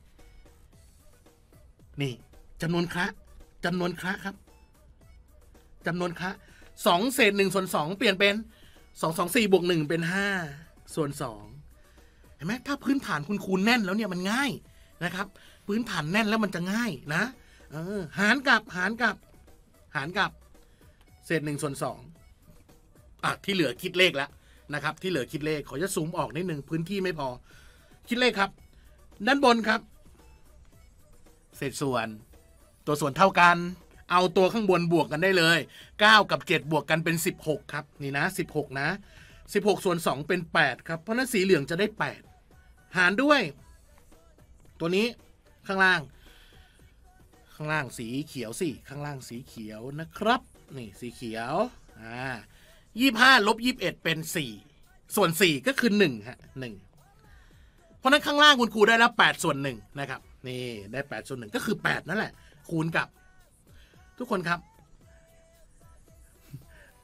นี่จำนวนคระจำนวนคระครับจำนวนคระสองเศษหนึ่งส่วนสองเปลี่ยนเป็นสองสองสี่บวกหนึ่งเป็นห้าส่วนสองเห็นไหมถ้าพื้นฐานคุณคูณแน่นแล้วเนี่ยมันง่ายนะครับพื้นฐานแน่นแล้วมันจะง่ายนะเออหารกับหารกับหารกับเศษหนึ่งส่วนสองอ่ะที่เหลือคิดเลขแล้วนะครับที่เหลือคิดเลขขอจะซูมออกนิดนึงพื้นที่ไม่พอคิดเลขครับด้านบนครับเศษส่วนตัวส่วนเท่ากันเอาตัวข้างบนบวกกันได้เลยเก้ากับเจ็ดบวกกันเป็นสิบหกครับนี่นะสิบหกนะสิบหกส่วนสองเป็นแปดครับเพราะนั้นสีเหลืองจะได้แปดหารด้วยตัวนี้ข้างล่างข้างล่างสีเขียวสิข้างล่างสีเขียวนะครับนี่สีเขียวอ่ายี่สิบห้าลบยี่สิบเอ็ดเป็นสี่ส่วนสี่ก็คือหนึ่งฮะหนึ่งเพราะนั้นข้างล่างคุณครูได้แล้วแปดส่วนหนึ่งนะครับนี่ได้แปดส่วนหนึ่งก็คือแปดนั่นแหละคูณกับทุกคนครับ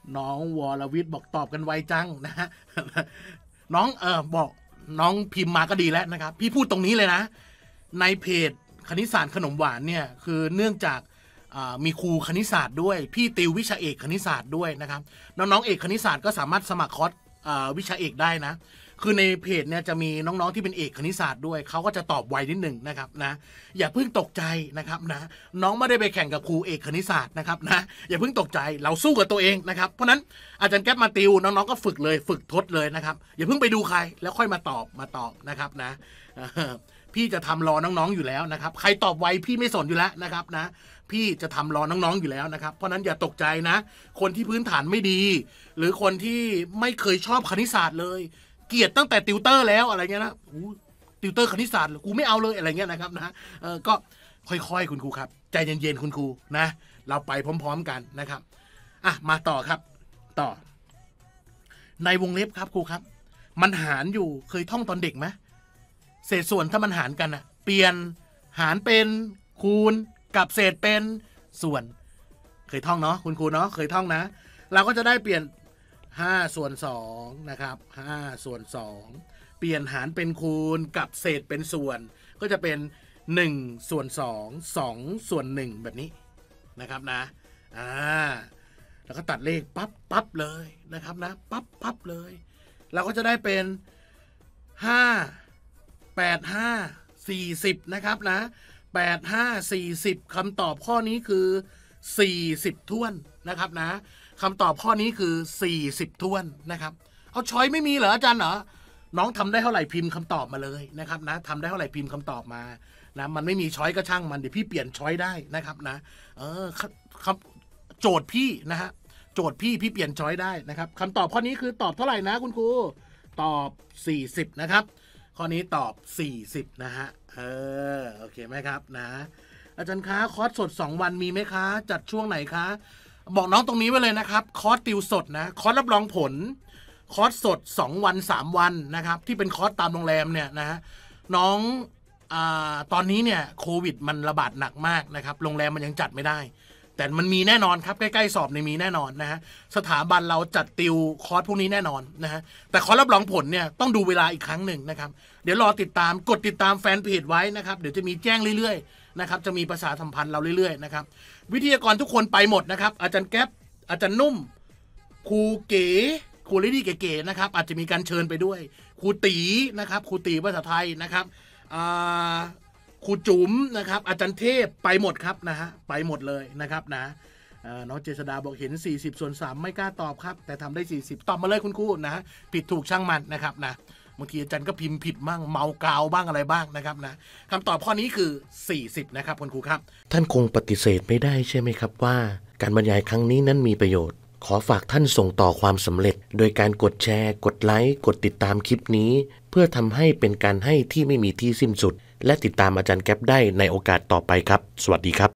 น้องวรวิทย์บอกตอบกันไวจังนะฮะ น้องเออบอกน้องพิมพ์มาก็ดีแล้วนะครับพี่พูดตรงนี้เลยนะในเพจคณิตศาสตร์ขนมหวานเนี่ยคือเนื่องจากมีครูคณิตศาสตร์ด้วยพี่ติววิชาเอกคณิตศาสตร์ด้วยนะครับน้องๆเอกคณิตศาสตร์ก็สามารถสมัครคอร์สวิชาเอกได้นะคือในเพจเนี่ยจะมีน้องๆที่เป็นเอกคณิตศาสตร์ด้วยเขาก็จะตอบไวนิดหนึ่งนะครับนะอย่าเพิ่งตกใจนะครับนะน้องไม่ได้ไปแข่งกับครูเอกคณิตศาสตร์นะครับนะอย่าเพิ่งตกใจเราสู้กับตัวเองนะครับเพราะนั้นอาจารย์แก๊ปมาติวน้องๆก็ฝึกเลยฝึกทดเลยนะครับอย่าเพิ่งไปดูใครแล้วค่อยมาตอบมาตอบนะครับนะพี่จะทำรอน้องๆอยู่แล้วนะครับใครตอบไวพี่ไม่สนอยู่แล้วนะครับนะพี่จะทำรอน้องๆอยู่แล้วนะครับเพราะนั้นอย่าตกใจนะคนที่พื้นฐานไม่ดีหรือคนที่ไม่เคยชอบคณิตศาสตร์เลยเกลียดตั้งแต่ติวเตอร์แล้วอะไรเงี้ยนะติวเตอร์คณิตศาสตร์กูไม่เอาเลยอะไรเงี้ยนะครับนะเออก็ค่อยๆคุณครูครับใจเย็นๆคุณครูนะเราไปพร้อมๆกันนะครับอ่ะมาต่อครับต่อในวงเล็บครับครูครับมันหารอยู่เคยท่องตอนเด็กไหมเศษส่วนถ้ามันหารกันอะเปลี่ยนหารเป็นคูณกับเศษเป็นส่วนเคยท่องเนาะคุณครูเนาะเคยท่องนะเราก็จะได้เปลี่ยนห้าส่วนสองนะครับห้าส่วนสองเปลี่ยนหารเป็นคูณกับเศษเป็นส่วนก็จะเป็นหนึ่งส่วนสอง สองส่วนหนึ่งแบบนี้นะครับนะอ่าแล้วก็ตัดเลขปั๊บปั๊บเลยนะครับนะปั๊บปั๊บเลยเราก็จะได้เป็นห้า แปด ห้า สี่สิบนะครับนะแปด ห้า สี่สิบคำตอบข้อนี้คือสี่สิบถ้วนนะครับนะคำตอบข้อนี้คือสี่สิบถ้วนนะครับเอาช้อยไม่มีเหรออาจารย์เหรอน้องทำได้เท่าไหร่พิมพ์คำตอบมาเลยนะครับนะทำได้เท่าไหร่พิมพ์คำตอบมานะมันไม่มีช้อยก็ช่างมันเดี๋ยวพี่เปลี่ยนช้อยได้นะครับนะเออคำโจทย์พี่นะฮะโจทย์พี่พี่เปลี่ยนช้อยได้นะครับคำตอบข้อนี้คือตอบเท่าไหร่นะคุณครูตอบสี่สิบนะครับข้อนี้ตอบสี่สิบนะฮะเออโอเคไหมครับนะอาจารย์คะคอร์สสดสองวันมีไหมคะจัดช่วงไหนคะบอกน้องตรงนี้ไว้เลยนะครับคอร์สติวสดนะคอร์สรับรองผลคอร์สสดสองวันสามวันนะครับที่เป็นคอร์สตามโรงแรมเนี่ยนะฮะน้องอ่าตอนนี้เนี่ยโควิดมันระบาดหนักมากนะครับโรงแรมมันยังจัดไม่ได้แต่มันมีแน่นอนครับใกล้ๆสอบในมีแน่นอนนะฮะสถาบันเราจัดติวคอร์สพวกนี้แน่นอนนะฮะแต่คอร์สรับรองผลเนี่ยต้องดูเวลาอีกครั้งหนึ่งนะครับเดี๋ยวรอติดตามกดติดตามแฟนเพจไว้นะครับเดี๋ยวจะมีแจ้งเรื่อยๆนะครับจะมีประชาสัมพันธ์เราเรื่อยๆนะครับวิทยากรทุกคนไปหมดนะครับอาจารย์แก๊ปอาจารย์นุ่มครูเก๋ครูลิดี้เก๋ๆนะครับอาจจะมีการเชิญไปด้วยครูตีนะครับครูตีภาษาไทยนะครับอ่าครูจุ๋มนะครับอาจารย์เทพไปหมดครับนะฮะไปหมดเลยนะครับนะน้องเจษดาบอกเห็นสี่สิบส่วนสามไม่กล้าตอบครับแต่ทำได้สี่สิบตอบมาเลยคุณครูนะผิดถูกช่างมันนะครับนะบางทีอาจารย์ก็พิมพ์ผิดบ้างเมากาวบ้างอะไรบ้างนะครับนะคำตอบข้อนี้คือสี่สิบนะครับคุณครูครับท่านคงปฏิเสธไม่ได้ใช่ไหมครับว่าการบรรยายครั้งนี้นั้นมีประโยชน์ขอฝากท่านส่งต่อความสำเร็จโดยการกดแชร์กดไลค์กดติดตามคลิปนี้เพื่อทำให้เป็นการให้ที่ไม่มีที่สิ้นสุดและติดตามอาจารย์แก๊ปได้ในโอกาสต่อไปครับสวัสดีครับ